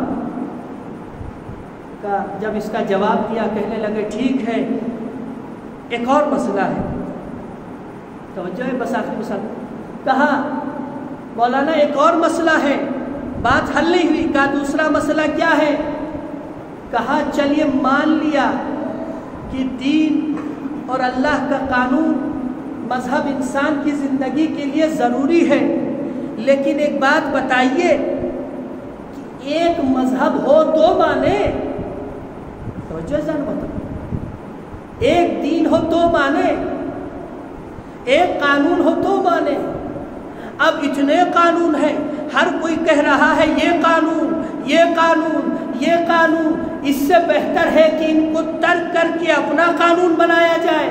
جب اس کا جواب دیا کہنے لگے ٹھیک ہے ایک اور مسئلہ ہے، توجہ ہے، بس آخری مسئلہ کہا مولانا ایک اور مسئلہ ہے، بات حل نہیں ہوئی، کہا دوسرا مسئلہ کیا ہے؟ کہا چلیے مان لیا کہ دین اور اللہ کا قانون، مذہب انسان کی زندگی کے لیے ضروری ہے، لیکن ایک بات بتائیے کہ ایک مذہب ہو دو مانے، ایک دین ہو دو مانے، ایک قانون ہو دو مانے۔ اب اتنے قانون ہیں، ہر کوئی کہہ رہا ہے یہ قانون، یہ قانون، یہ قانون، اس سے بہتر ہے کہ ان کو ترک کر کے اپنا قانون بنایا جائے۔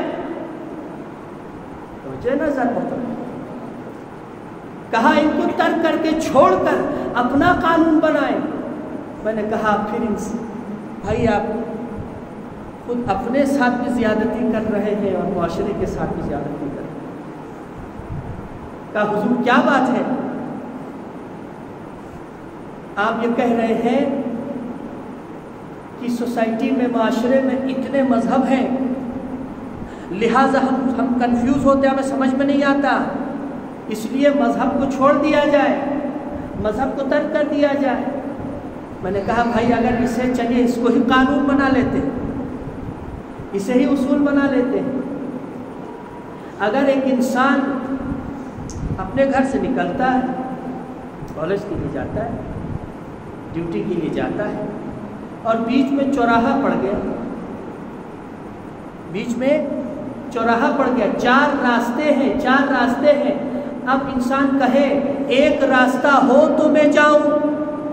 کہا ان کو ترک کر کے چھوڑ کر اپنا قانون بنائیں۔ میں نے کہا پھر بھائی آپ خود اپنے ساتھ بھی زیادتی کر رہے ہیں اور معاشرے کے ساتھ بھی زیادتی کر رہے ہیں۔ کہا حضور کیا بات ہے؟ آپ یہ کہہ رہے ہیں کہ سوسائٹی میں، معاشرے میں اتنے مذہب ہیں، لہٰذا ہم کنفیوز ہوتے ہیں، ہمیں سمجھ میں نہیں آتا، اس لیے مذہب کو چھوڑ دیا جائے، مذہب کو ترک کر دیا جائے۔ میں نے کہا بھائی اگر اسے چلیے اس کو ہی قانون بنا لیتے، اسے ہی اصول بنا لیتے ہیں۔ اگر ایک انسان اپنے گھر سے نکلتا ہے، کالج کے لیے جاتا ہے، ڈیوٹی کے لیے جاتا ہے، اور بیچ میں چوراہا پڑ گیا، بیچ میں چوراہا پڑ گیا، چار راستے ہیں، اب انسان کہے ایک راستہ ہو تو میں جاؤں،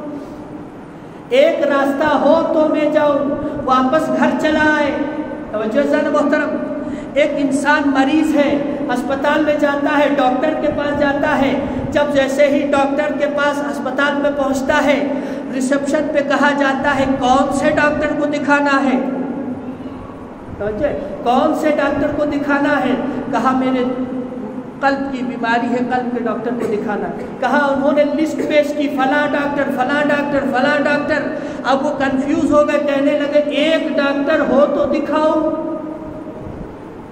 ایک راستہ ہو تو میں جاؤں، واپس گھر چلا آئے۔ توجہ ذرا محترم، ایک انسان مریض ہے، اسپتال میں جاتا ہے، ڈاکٹر کے پاس جاتا ہے، جب جیسے ہی ڈاکٹر کے پاس اسپتال میں پہنچتا ہے، ریسپشن پہ کہا جاتا ہے کون سے ڈاکٹر کو دکھانا ہے؟ کون سے ڈاکٹر کو دکھانا ہے؟ کہا میرے قلب کی بیماری ہے، قلب کے ڈاکٹر کو دکھانا۔ کہا انہوں نے لسٹ پیش کی، فلاں ڈاکٹر، فلاں ڈاکٹر، فلاں ڈاکٹر۔ اب وہ کنفیوز ہو گئے، کہنے لگے ایک ڈاکٹر ہو تو دکھاؤ۔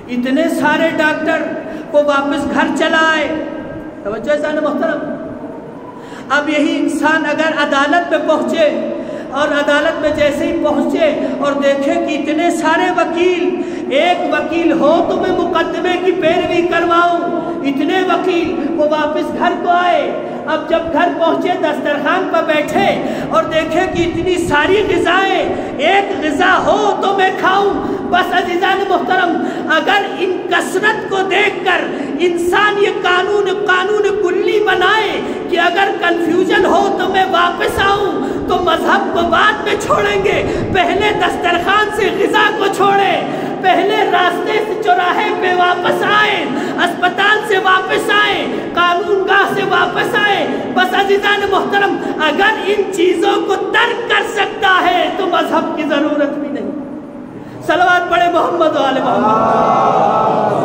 اتنے سارے ڈاکٹر وہ واپس گھر چلا آئے. توجہ انسان محترم. اب یہی انسان اگر عدالت میں پہنچے اور عدالت میں جیسے ہی پہنچے اور دیکھے کہ اتنے سارے وکیل، ایک وکیل ہو تو میں مقدمے کی پیروی کرواؤں، اتنے وکیل، وہ واپس گھر کو آئے. اب جب گھر پہنچے دسترخوان پر بیٹھے اور دیکھے کہ اتنی ساری غذائیں، ایک غذا ہو تو میں کھاؤں. بس عزیزان محترم، اگر ان کثرت کو دیکھ کر انسان یہ قانون کلی بنائے کہ اگر کنفیوژن ہو تو میں واپس آؤں، تو مذہب کو بعد میں چھوڑیں گے. پہلے دسترخوان سے غذا کو چھوڑیں، پہلے راستے سے چوراہے پہ واپس آئیں، اسپتال سے واپس آئیں، قانون گاہ سے واپس آئیں. بس عزیزان محترم، اگر ان چیزوں کو ترک کر سکتا ہے تو مذہب کی ضرورت بھی نہیں. صلوات پڑھے محمد و آل محمد.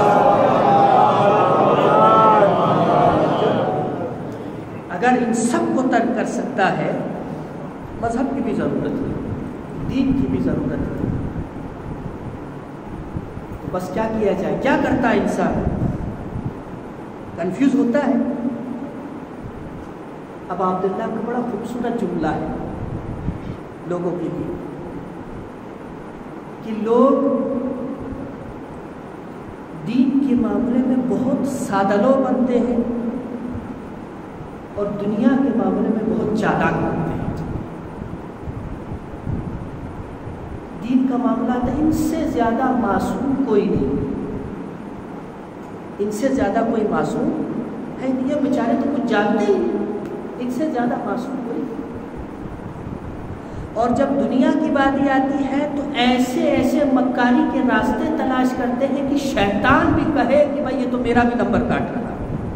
اگر ان سب کو ترک کر سکتا ہے، مذہب کی بھی ضرورت ہے، دین کی بھی ضرورت ہے. تو بس کیا کیا جائے؟ کیا کرتا ہے انسان؟ کنفیوز ہوتا ہے. اب عبداللہ کا بڑا خوبصورت جملہ ہے لوگوں کے لیے کہ لوگ دین کے معاملے میں بہت سادہ لو بنتے ہیں اور دنیا کے معاملے میں بہت چالاک بنتے ہیں. دین کا معاملہ تو ان سے زیادہ معصوم کوئی نہیں، ان سے زیادہ کوئی معصوم ہے نہیں. یہ بیچارے تو کچھ جانتے ہی نہیں، ان سے زیادہ معصوم کوئی نہیں. اور جب دنیا کی باری آتی ہے تو ایسے ایسے مکاری کے راستے تلاش کرتے ہیں کہ شیطان بھی کہے کہ بھائی یہ تو میرا بھی نمبر کاٹ رہا.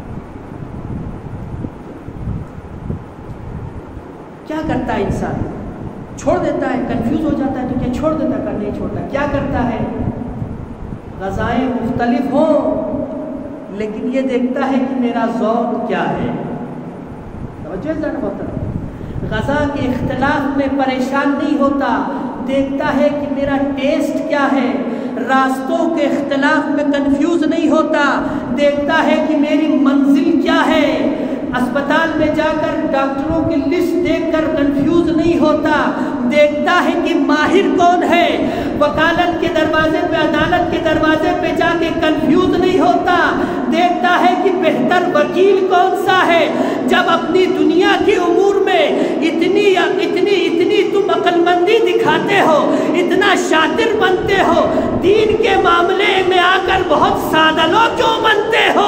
کیا کرتا ہے انسان؟ چھوڑ دیتا ہے. کنفیوز ہو جاتا ہے تو کیا چھوڑ دیتا ہے؟ نہیں چھوڑتا. کیا کرتا ہے؟ غذائیں مختلف ہوں لیکن یہ دیکھتا ہے کہ میرا ذوق کیا ہے. توجہ ذرا ہوتا ہے. غذا کے اختلاف میں پریشان نہیں ہوتا، دیکھتا ہے کہ میرا ٹیسٹ کیا ہے. راستوں کے اختلاف میں کنفیوز نہیں ہوتا، دیکھتا ہے کہ میری منزل کیا ہے. اسپتال میں جا کر ڈاکٹروں کی لسٹ دیکھ کر کنفیوز نہیں ہوتا، دیکھتا ہے کہ ماہر کون ہے. وکالت کے دروازے پہ، عدالت کے دروازے پہ جا کے کنفیوز نہیں ہوتا، دیکھتا ہے کہ بہتر وکیل کون سا ہے. جب اپنی دنیا کے امور میں اتنی تم عقل مندی دکھاتے ہو، اتنا شاطر بنتے ہو، دین کے معاملے میں آ کر بہت سادہ لو کیوں بنتے ہو؟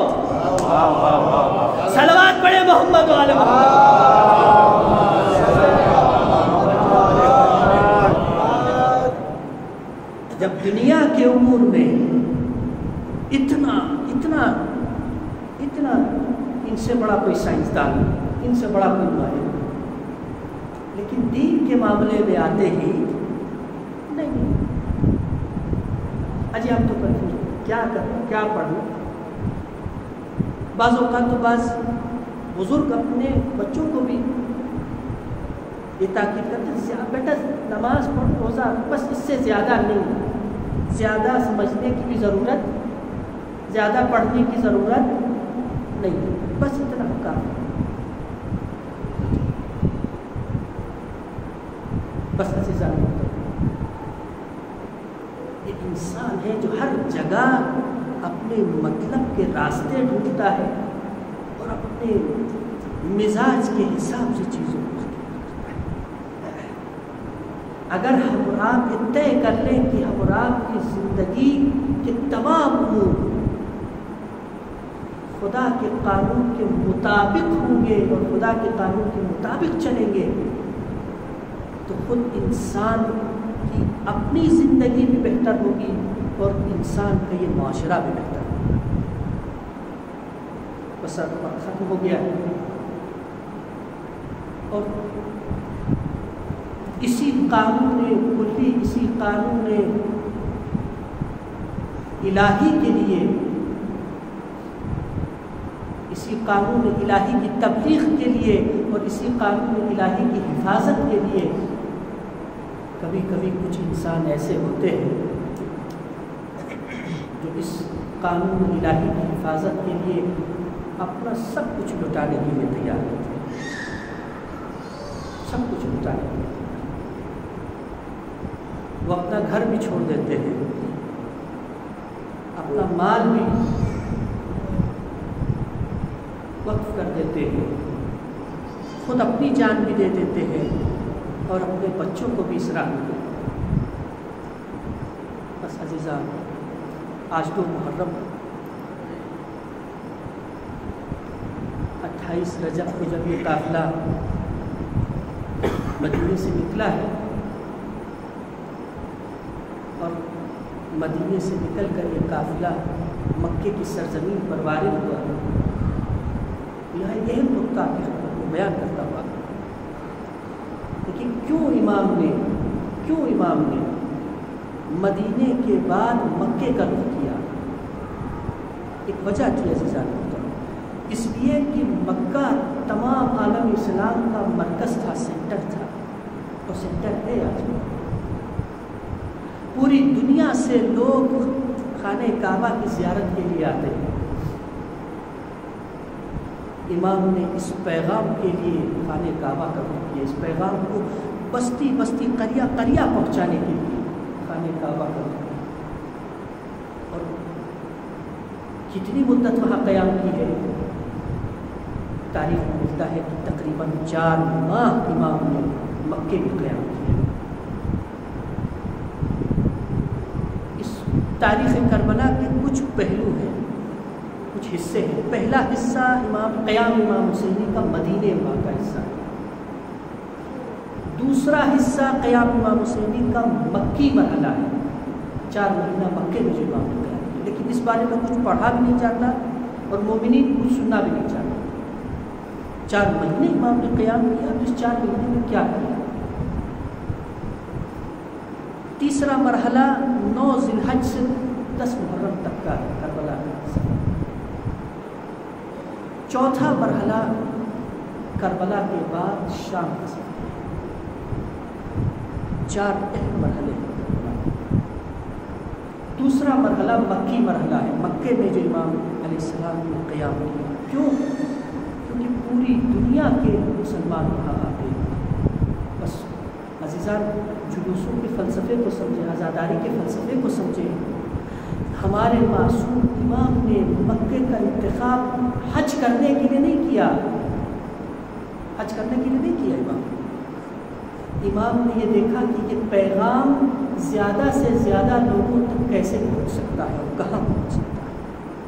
صلوات پڑھے محمد و آل محمد. جب دنیا کے امور میں اتنا ان سے بڑا کوئی سائنسدان، ان سے بڑا کوئی ماہر، لیکن دین کے معاملے میں آتے ہی نہیں. اجی ہم تو کنفیوز، کیا کروں، کیا پڑھوں. بعض اوقات تو بعض بزرگ اپنے بچوں کو بھی یہ تاکید کرتے ہیں بیٹا نماز پڑھ، روزہ، بس اس سے زیادہ نہیں. زیادہ سمجھنے کی بھی ضرورت، زیادہ پڑھنے کی ضرورت نہیں، بس اتنا کافی. بس عزیزان، یہ انسان ہے جو ہر جگہ اپنے مطلب کے راستے ڈھونڈتا ہے اور اپنے مزاج کے حساب سے چیزوں کو. اگر ہم اور آپ یہ طے کر لیں کہ ہم اور آپ کی زندگی کے تمام امور خدا کے قانون کے مطابق ہوں گے اور خدا کے قانون کے مطابق چلیں گے، تو خود انسان کی اپنی زندگی بھی بہتر ہوگی اور انسان کا یہ معاشرہ بھی بہتر ہوگا. بس ختم ہو گیا. اور اسی قانون کلی، اسی قانون الہی کے لیے، اسی قانون الہی کی تبلیغ کے لیے اور اسی قانون الہی کی حفاظت کے لیے کبھی کبھی کچھ انسان ایسے ہوتے ہیں جو اس قانون الہی کی حفاظت کے لیے اپنا سب کچھ لٹانے کے لیے تیار ہوتے ہیں، سب کچھ لٹانے کے لیے وہ اپنا گھر بھی چھوڑ دیتے ہیں، اپنا مال بھی وقف کر دیتے ہیں، خود اپنی جان بھی دے دیتے ہیں اور اپنے بچوں کو بھی اسراف دیتے ہیں۔ بس عزیزان، آج تو محرم 28 رجب کو جب یہ قافلہ مدینے سے نکلا ہے اور مدینے سے نکل کر یہ قافلہ مکے کی سرزمین پر وارد ہوا، یہاں یہ نقطہ کی خبر کو بیان کرتا ہوا، لیکن کیوں امام نے مدینے کے بعد مکے کا رخ کیا؟ ایک وجہ تھی عزیزان، اس لیے کہ مکہ تمام عالم اسلام کا مرکز تھا، سینٹر تھا، اور سینٹر ہے آج۔ پوری دنیا سے لوگ خانہ کعبہ کی زیارت کے لیے آتے ہیں۔ امام نے اس پیغام کے لیے خانہ کعبہ کا رخ کیا، اس پیغام کو بستی بستی قریہ قریہ پہنچانے کے لیے خانہ کعبہ کا رخ کیا، اور کتنی مدت وہاں قیام کی ہے؟ تاریخ میں ملتا ہے کہ تقریباً 4 ماہ امام نے مکے میں قیام کیا۔ اس تاریخ کربلا کے کچھ پہلو ہیں، کچھ حصے ہیں۔ پہلا حصہ قیام امام حسینی کا مدینے وہاں کا حصہ ہے۔ دوسرا حصہ قیام امام حسینی کا مکی مرحلہ ہے، 4 مہینہ مکے میں جو امام نے قیام کیا، لیکن اس بارے میں کچھ پڑھا بھی نہیں جاتا اور مومنین کچھ سننا بھی نہیں چاہتا۔ 4 مہینے امام نے قیام کیا، تو اس 4 مہینے میں کیا کیا؟ تیسرا مرحلہ 9 ذی الحج سے 10 محرم تک کا ہے، کربلا کا سفر۔ چوتھا مرحلہ کربلا کے بعد شام کا سفر۔ 4 اہم مرحلے ہیں۔ دوسرا مرحلہ مکی مرحلہ ہے، مکے میں جو امام علیہ السلام نے قیام کیا۔ کیوں؟ کیونکہ پوری دنیا کے مسلمان وہاں آتے ہیں۔ بس عزیزان، جلوسوں کے فلسفے کو سمجھیں، عزاداری کے فلسفے کو سمجھیں۔ ہمارے معصوم امام نے مکے کا انتخاب حج کرنے کے لیے نہیں کیا، حج کرنے کے لیے نہیں کیا امام نے یہ دیکھا کہ یہ پیغام زیادہ سے زیادہ لوگوں تک کیسے پہنچ سکتا ہے اور کہاں پہنچ سکتا ہے۔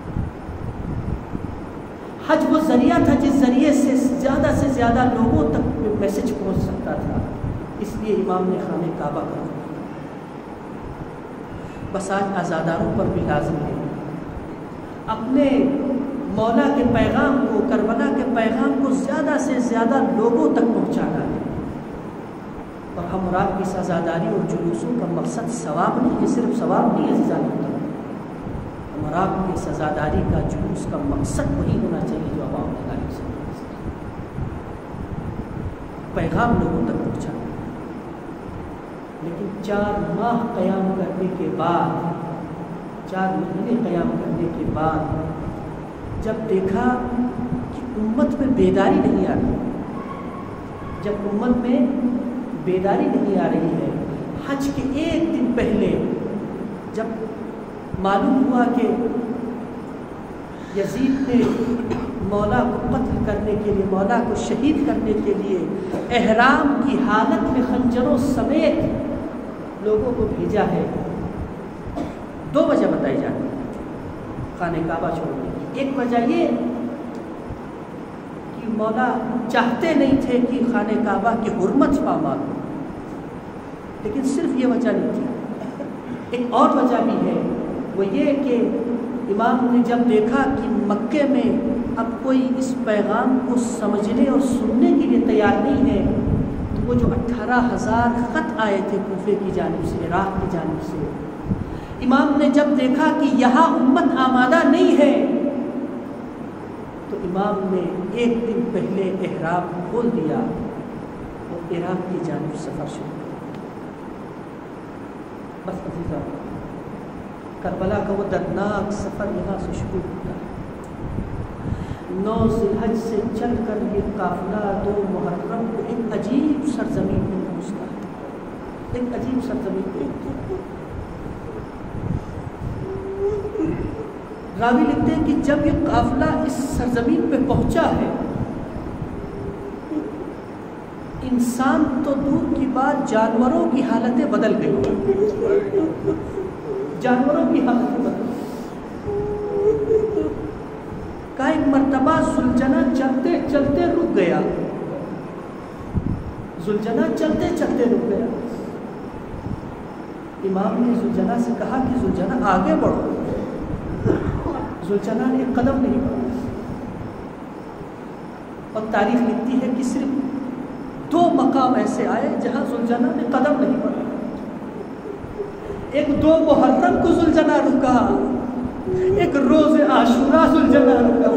حج وہ ذریعہ تھا جس ذریعے سے زیادہ لوگوں تک میسج پہنچ سکتا تھا، اس لیے امام نے خانہ کعبہ کا رخ کیا۔ بس آج عزاداروں پر بھی لازم ہے اپنے مولا کے پیغام کو، کربلا کے پیغام کو زیادہ سے زیادہ لوگوں تک پہنچانا ہے۔ اور ہم اور آپ کی عزاداری اور جلوسوں کا مقصد ثواب نہیں ہے، صرف ثواب نہیں ہے عزیزان، ہم اور آپ کی عزاداری کا، جلوس کا مقصد وہی ہونا چاہیے جو عوام نے پیغام لوگوں تک پہنچانا۔ لیکن 4 ماہ قیام کرنے کے بعد، 4 مہینے قیام کرنے کے بعد جب دیکھا کہ امت میں بیداری نہیں آ رہی، جب امت میں بیداری نہیں آ رہی ہے، حج کے 1 دن پہلے جب معلوم ہوا کہ یزید نے مولا کو قتل کرنے کے لیے، مولا کو شہید کرنے کے لیے احرام کی حالت میں خنجروں سمیت لوگوں کو بھیجا ہے، 2 وجہ بتائی جاتی ہے خانہ کعبہ چھوڑنے کی۔ ایک وجہ یہ کہ مولا چاہتے نہیں تھے کہ خانہ کعبہ کی حرمت پامال ہو، لیکن صرف یہ وجہ نہیں تھی، ایک اور وجہ بھی ہے، وہ یہ کہ امام نے جب دیکھا کہ مکے میں اب کوئی اس پیغام کو سمجھنے اور سننے کے لیے تیار نہیں ہے، تو وہ جو 18,000 خط آئے تھے کوفے کی جانب سے، عراق کی جانب سے، امام نے جب دیکھا کہ یہاں امت آمادہ نہیں ہے، تو امام نے 1 دن پہلے احرام کھول دیا اور عراق کی جانب سفر شروع کیا۔ بس عزیزان، کربلا کا وہ دردناک سفر یہاں سے شروع ہوتا ہے۔ 9 ذی الحج سے چل کر یہ قافلہ 2 محرم کو ایک عجیب سرزمین میں پہنچتا ہے، ایک عجیب سرزمین پہ۔ راوی لکھتے ہیں کہ جب یہ قافلہ اس سرزمین پہ پہنچا ہے، انسان تو دور کی بات جانوروں کی حالتیں بدل گئی، جانوروں کی حالتیں بدل گئی۔ کا ایک مرتبہ ذوالجناح چلتے چلتے رک گیا، ذوالجناح چلتے چلتے رک گیا۔ امام نے ذوالجناح سے کہا کہ ذوالجناح آگے بڑھو، ذوالجناح نے ایک قدم نہیں بڑھا، اور تاریخ لکھتی ہے کہ صرف 2 مقام ایسے آئے جہاں ذوالجناح نے قدم نہیں بڑھا۔ ایک 2 محرم کو ذوالجناح رکا، ایک روز عاشوراء ذوالجناح رکا،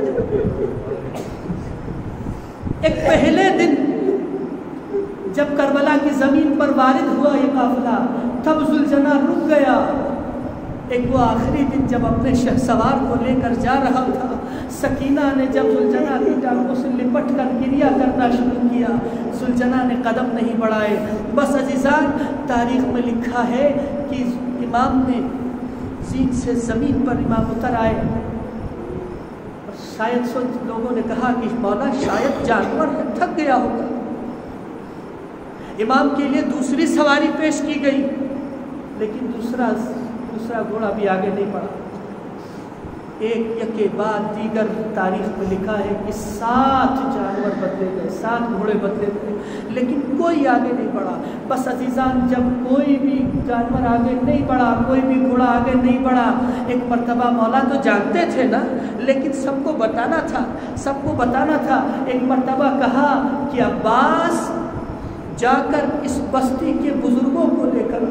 ایک پہلے دن جب کربلا کی زمین پر وارد ہوا یہ قافلہ تب ذوالجناح رک گیا، ایک وہ آخری دن جب اپنے شہسوار کو لے کر جا رہا تھا، سکینہ نے جب ذوالجناح کی ٹانگوں سے لپٹ کر گریہ کرنا شروع کیا، ذوالجناح نے قدم نہیں بڑھائے۔ بس عزیزان، تاریخ میں لکھا ہے کہ امام نے زین سے زمین پر امام اتر آئے، اور شاید سوچ لوگوں نے کہا کہ مولا شاید جانور ہے، تھک گیا ہوگا۔ امام کے لیے دوسری سواری پیش کی گئی، لیکن دوسرا گھوڑا بھی آگے نہیں بڑھا۔ ایک کے بعد دیگر تاریخ میں لکھا ہے کہ 7 جانور بدلے گئے، 7 گھوڑے بدلے گئے، لیکن کوئی آگے نہیں بڑھا۔ بس عزیزان، جب کوئی بھی جانور آگے نہیں بڑھا، کوئی بھی گھوڑا آگے نہیں بڑھا، ایک مرتبہ مولا تو جانتے تھے نا، لیکن سب کو بتانا تھا۔ ایک مرتبہ کہا کہ عباس جا کر اس بستی کے بزرگوں کو لے کر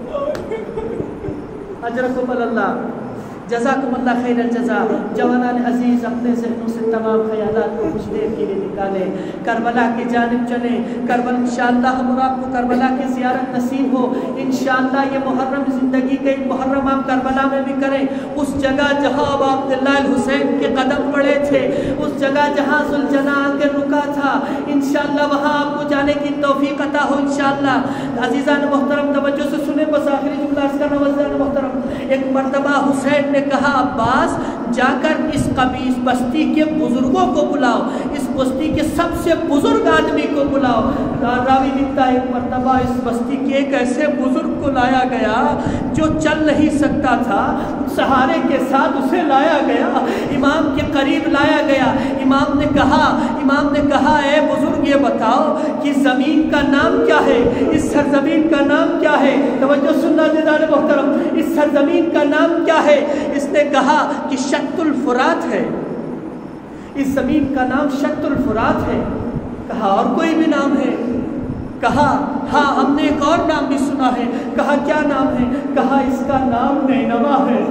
اجرکم اللہ، جزاکم اللہ خیر الجزا۔ جوانان عزیز، اپنے ذہنوں سے تمام خیالات کو کچھ دیر کے لیے نکالیں، کربلا کی جانب چلیں۔ انشاءاللہ ہم اور آپ کو کربلا کی زیارت نصیب ہو۔ انشاءاللہ یہ محرم زندگی کے ایک محرم آپ کربلا میں بھی کریں، اس جگہ جہاں ابا عبداللہ الحسین کے قدم پڑے تھے، اس جگہ جہاں ذوالجناح آ کے رکا تھا، انشاءاللہ وہاں آپ کو جانے کی توفیق عطا ہو انشاءاللہ۔ عزیزان محترم، توجہ سے سنیں، بس آخری جملہ عرض کرنا عزیزان محترم۔ ایک مرتبہ حسین نے کہا عباس جا کر اس بستی کے بزرگوں کو بلاؤ، اس بستی کے سب سے بزرگ آدمی کو بلاؤ۔ راوی لکھتا ہے ایک مرتبہ اس بستی کے ایک ایسے بزرگ کو لایا گیا جو چل نہیں سکتا تھا، سہارے کے ساتھ اسے لایا گیا، امام کے قریب لایا گیا۔ امام نے کہا اے بزرگ یہ بتاؤ کہ زمین کا نام کیا ہے، اس سرزمین کا نام کیا ہے؟ توجہ سننا عزیزان محترم، اس سرزمین کا نام کیا ہے؟ اس نے کہا کہ شط الفرات ہے، اس زمین کا نام شط الفرات ہے۔ کہا اور کوئی بھی نام ہے؟ کہا ہاں ہم نے ایک اور نام بھی سنا ہے۔ کہا کیا نام ہے؟ کہا اس کا نام نینوا ہے۔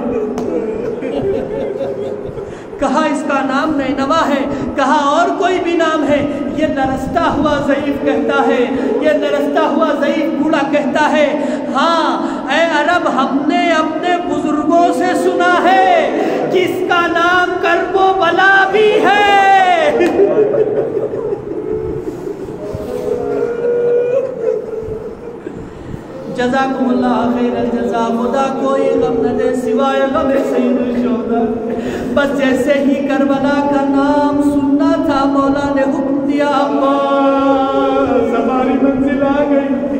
کہا اس کا نام نینوا ہے۔ کہا اور کوئی بھی نام ہے؟ یہ نرستا ہوا ضعیف کہتا ہے، یہ نرستا ہوا ضعیف بوڑھا کہتا ہے ہاں اے عرب، ہم نے اپنے بزرگوں سے سنا ہے کہ اس کا نام کرب و بلا بھی ہے۔ جزاکم اللہ خیر الجزا۔ خدا کوئی غم نہ دے سوائے غم سید الشہداء۔ بس جیسے ہی کربلا کا نام سننا تھا، مولا نے حکم دیا عباس ہماری منزل آ گئی۔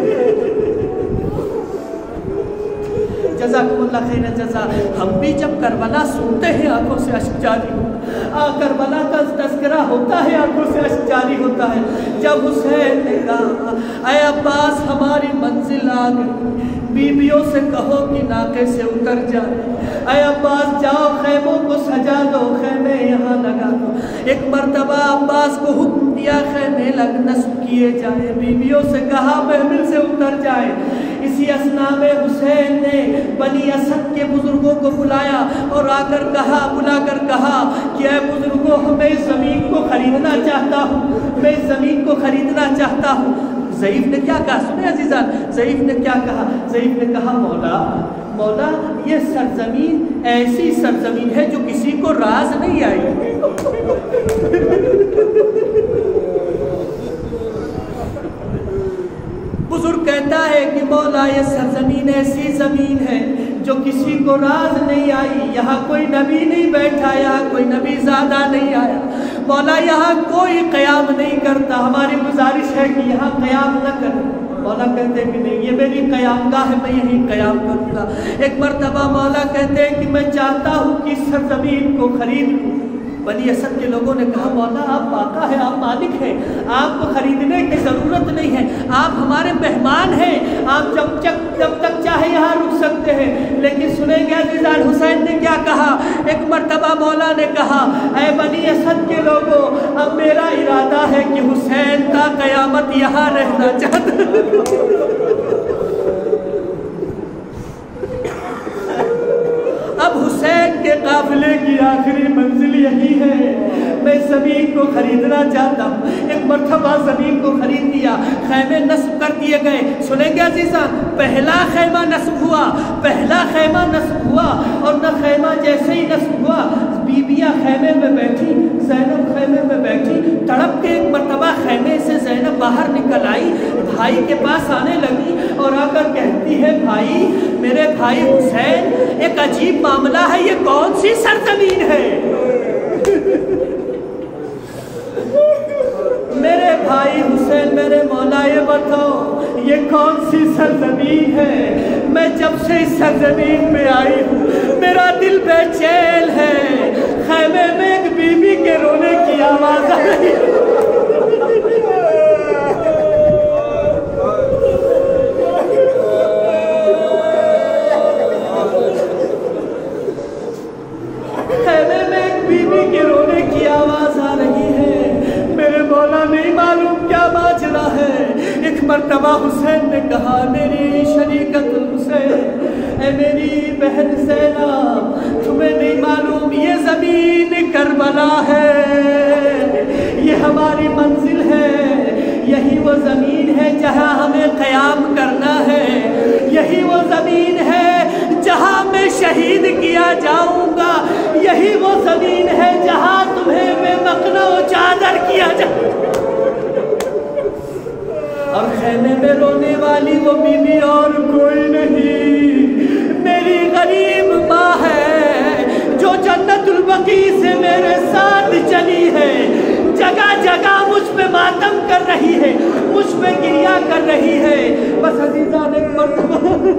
جزاکم اللہ خیر الجزا۔ ہم بھی جب کربلا سنتے ہیں آنکھوں سے اشک جاری ہوتا ہے، کربلا کا تذکرہ ہوتا ہے آنکھوں سے اشک جاری ہوتا ہے۔ جب حسین نے کہا اے عباس ہماری منزل آ گئی، بیویوں سے کہو کہ ناقے سے اتر جائے، اے عباس جاؤ خیموں کو سجا دو، خیمے یہاں لگا دو۔ ایک مرتبہ عباس کو حکم دیا خیمے نصب کیے جائے، بیویوں سے کہا محمل سے اتر جائے۔ اسی اثنا میں حسین نے بنی اسد کے بزرگوں کو بلایا اور بلا کر کہا کہ اے بزرگوں، میں اس زمین کو خریدنا چاہتا ہوں، میں اس زمین کو خریدنا چاہتا ہوں۔ ضعیف نے کیا کہا؟ سنیں عزیزان، ضعیف نے کیا کہا؟ ضعیف نے کہا مولا یہ سرزمین ایسی سرزمین ہے جو کسی کو راز نہیں آئی۔ بزرگ کہتا ہے کہ مولا یہ سرزمین ایسی زمین ہے جو کسی کو راز نہیں آئی، یہاں کوئی نبی نہیں بیٹھا، یہاں کوئی نبی زادہ نہیں آیا، مولا یہاں کوئی قیام نہیں کرتا، ہماری گزارش ہے کہ یہاں قیام نہ کریں۔ مولا کہتے ہیں کہ نہیں، یہ میری قیام گاہ ہے، میں یہیں قیام کروں گا۔ ایک مرتبہ مولا کہتے ہیں کہ میں چاہتا ہوں کہ اس سرزمین کو خرید لوں۔ بنی اسد کے لوگوں نے کہا مولا آپ آقا ہیں، آپ مالک ہیں، آپ کو خریدنے کی ضرورت نہیں ہے، آپ ہمارے مہمان ہیں، آپ جب تک چاہے یہاں رک سکتے ہیں۔ لیکن سنیں گے عزیزان، حسین نے کیا کہا؟ ایک مرتبہ مولا نے کہا اے بنی اسد کے لوگوں، اب میرا ارادہ ہے کہ حسین تا قیامت یہاں رہنا چاہتا ہوں۔ اب حسین کے قافلے کی آخری منزل یہی ہے، میں زمین کو خریدنا چاہتا ہوں۔ ایک مرتبہ زمین کو خرید لیا، خیمے نصب کر دیے گئے۔ سنیں گے عزیزان، پہلا خیمہ نصب ہوا اور نہ خیمہ جیسے ہی نصب ہوا، بیویاں خیمے میں بیٹھی، زینب خیمے میں بیٹھی، تڑپ کے ایک مرتبہ خیمے سے زینب باہر نکل آئی، بھائی کے پاس آنے لگی اور آ کر کہتی ہے بھائی، میرے بھائی حسین، ایک عجیب معاملہ ہے، یہ کون سی سرزمین ہے؟ میرے بھائی حسین، میرے مولا یہ بتاؤ یہ کون سی سرزمین ہے؟ میں جب سے اس سرزمین میں آئی ہوں میرا دل بے چین ہے، خیمے میں ایک بیوی کے رونے کی آواز آ رہی ہے۔ خیمے میں ایک بیوی کے رونے کی آواز آ رہی ہے، میرے مولا نہیں معلوم کیا ماجرا ہے۔ ایک مرتبہ حسین نے کہا میری شریکت الحسین، اے میری بہن زینب، تمہیں نہیں معلوم یہ زمین کربلا ہے، یہ ہماری منزل ہے، یہی وہ زمین ہے جہاں ہمیں قیام کرنا ہے، یہی وہ زمین ہے جہاں میں شہید کیا جاؤں گا، یہی وہ زمین ہے جہاں تمہیں بے مقنع و چادر کیا جائے۔ اور خیمے میں رونے والی وہ بیوی اور کوئی نہیں، میری غریب ماں ہے جو جنت البقیع سے میرے ساتھ چلی ہے، جگہ جگہ مجھ پہ ماتم کر رہی ہے، مجھ پہ گریہ کر رہی ہے۔ بس عزیزان ایک مرتبہ،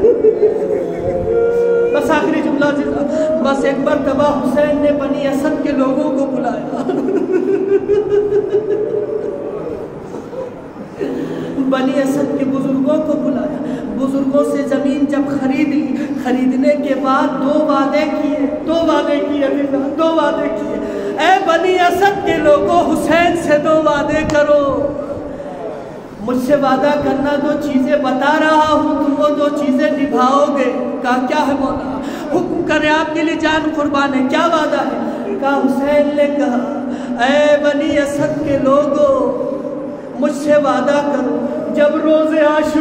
بس آخری جملہ عزیزان، بس ایک مرتبہ حسین نے بنی اسد کے لوگوں کو بلایا، بنی اسد کے بزرگوں کو بلایا، بزرگوں سے زمین جب خرید لی، خریدنے کے بعد دو وعدے کیے اے بنی اسد کے لوگوں، حسین سے دو وعدے کرو، مجھ سے وعدہ کرنا، دو چیزیں بتا رہا ہوں، تم وہ دو چیزیں نبھاؤ گے۔ کہا کیا ہے مولا؟ حکم کرے آپ کے لیے جان قربان ہے، کیا وعدہ ہے؟ کہا حسین نے کہا اے بنی اسد کے لوگوں، مجھ سے وعدہ کرو جب روز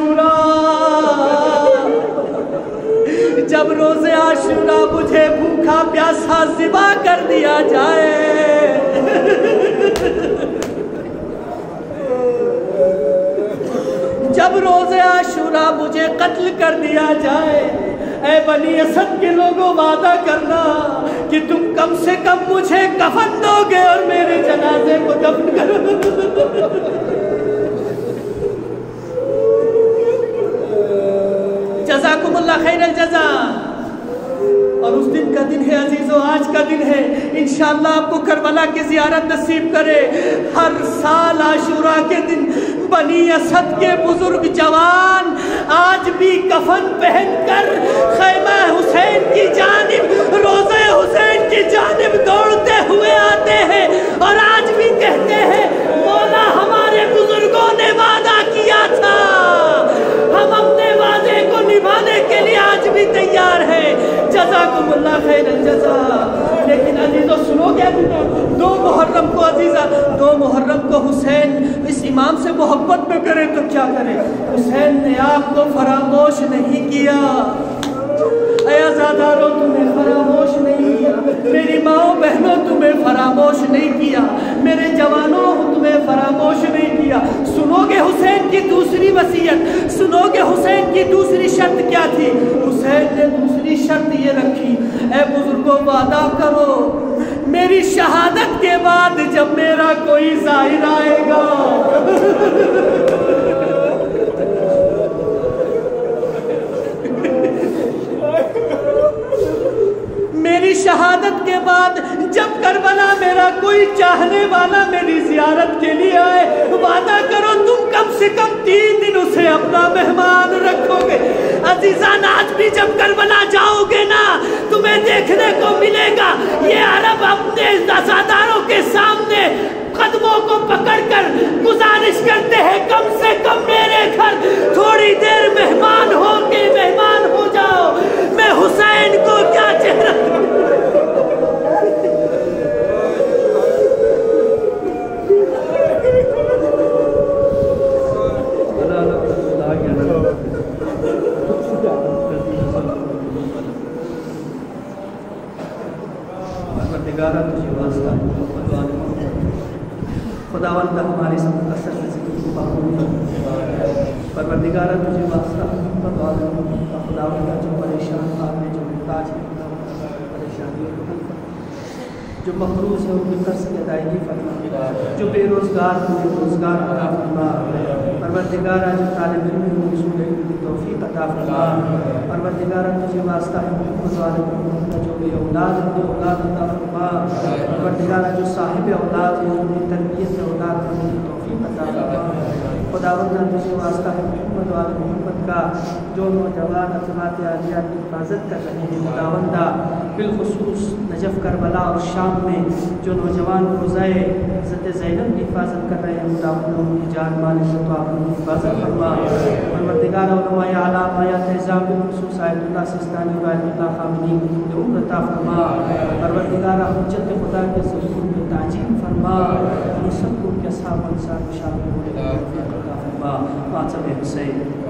عاشورہ مجھے بھوکا پیاسا ذبح کر دیا جائے، جب روز عاشورہ مجھے قتل کر دیا جائے، اے بنی اسد کے لوگوں وعدہ کرنا کہ تم کم سے کم مجھے کفن دو گے اور میرے جنازے کو دفن کرو۔ جزاکم اللہ خیر الجزا۔ اور اس دن کا دن ہے عزیزو، آج کا دن ہے، انشاءاللہ آپ کو کربلا کی زیارت نصیب کرے۔ ہر سال عاشورہ کے دن بنی اسد کے بزرگ جوان آج بھی کفن پہن کر خیمہ حسین کی جانب، روضہ حسین کی جانب دوڑتے ہوئے آتے ہیں اور آج بھی کہتے ہیں مولا ہمارے بزرگوں نے وعدہ کیا تھا، ہم اپنے وعدے کو نبھانے کے لیے آج بھی تیار ہیں۔ جزاکم اللہ خیر الجزا۔ لیکن عزیزو سنو گے دو محرم کو عزیزہ 2 محرم کو حسین اس امام سے محبت میں کرے تو کیا کرے، حسین نے آپ کو فراموش نہیں کیا۔ اے عزاداروں تمہیں فراموش نہیں کیا، میری ماں بہنوں تمہیں فراموش نہیں کیا، میرے جوانوں تمہیں فراموش نہیں کیا۔ سنو گے حسین کی دوسری وصیت، سنو گے حسین کی دوسری شرط کیا تھی؟ حسین نے دوسری شرط یہ رکھی، اے بزرگوں وعدہ کرو میری شہادت کے بعد جب میرا کوئی زائر آئے گا میری شہادت کے بعد جب کربلا میرا کوئی چاہنے والا میری زیارت کے لیے آئے، وعدہ کرو تم کم سے کم 3 دن اسے اپنا مہمان رکھو گے۔ عزیزان آج بھی جب کربلا جاؤ گے نا تمہیں دیکھنے کو ملے گا یہ عرب اپنے عزاداروں کے سامنے قدموں کو پکڑ کر گزارش کرتے ہیں کم سے کم میرے گھر تھوڑی دیر مہمان ہو کے مہمان ہو جاؤ، میں حسین کو کیا چہرہ خداوند ہماری سب مقصر زندگی کو قبول فرما۔ پروردگارہ تجھے واسطہ خداوند جو پریشان حال میں جو محتاج ہے پریشانیوں کو حل فرما، جو مقروض ہے ان کی قرض کی ادائیگی فرما، جو بے روزگار ہیں روزگار عطا فرما۔ پروردگارہ جو طالب علم ہے وصول علم کی توفیق عطا فرما۔ پروردگارہ تجھے واسطہ ہے محمد والے محمد جو بے اولاد ہے اولاد عطا فرما۔ پروردگارہ جو صاحب اولاد ہے ان کی تربیت اولاد کرنے کی توفیق عطا فرما۔ خداوند تجھے واسطہ ہے محمد والے محمد کا جو نوجوان اطلاعات عالیہ کی حفاظت کر رہے ہیں، خداوندہ بالخصوص نجف کربلا اور شام میں جو نوجوان روزائے حضرت زینب کی حفاظت کر رہے ہیں، خداوند ان کی جان مال سے تو آپ ان کی حفاظت فرما۔ پروردگار علماء اعلیٰ آیات اعظام بالخصوص آیت اللہ سستانی و آیت اللہ خامنی کو عمر عطا فرما۔ پروردگار حجت خدا کے ظہور میں تعجیل فرما، ان سب کو کے اصحاب انصار شامل ہونے کی توفیق عطا فرما۔ پانچ حسین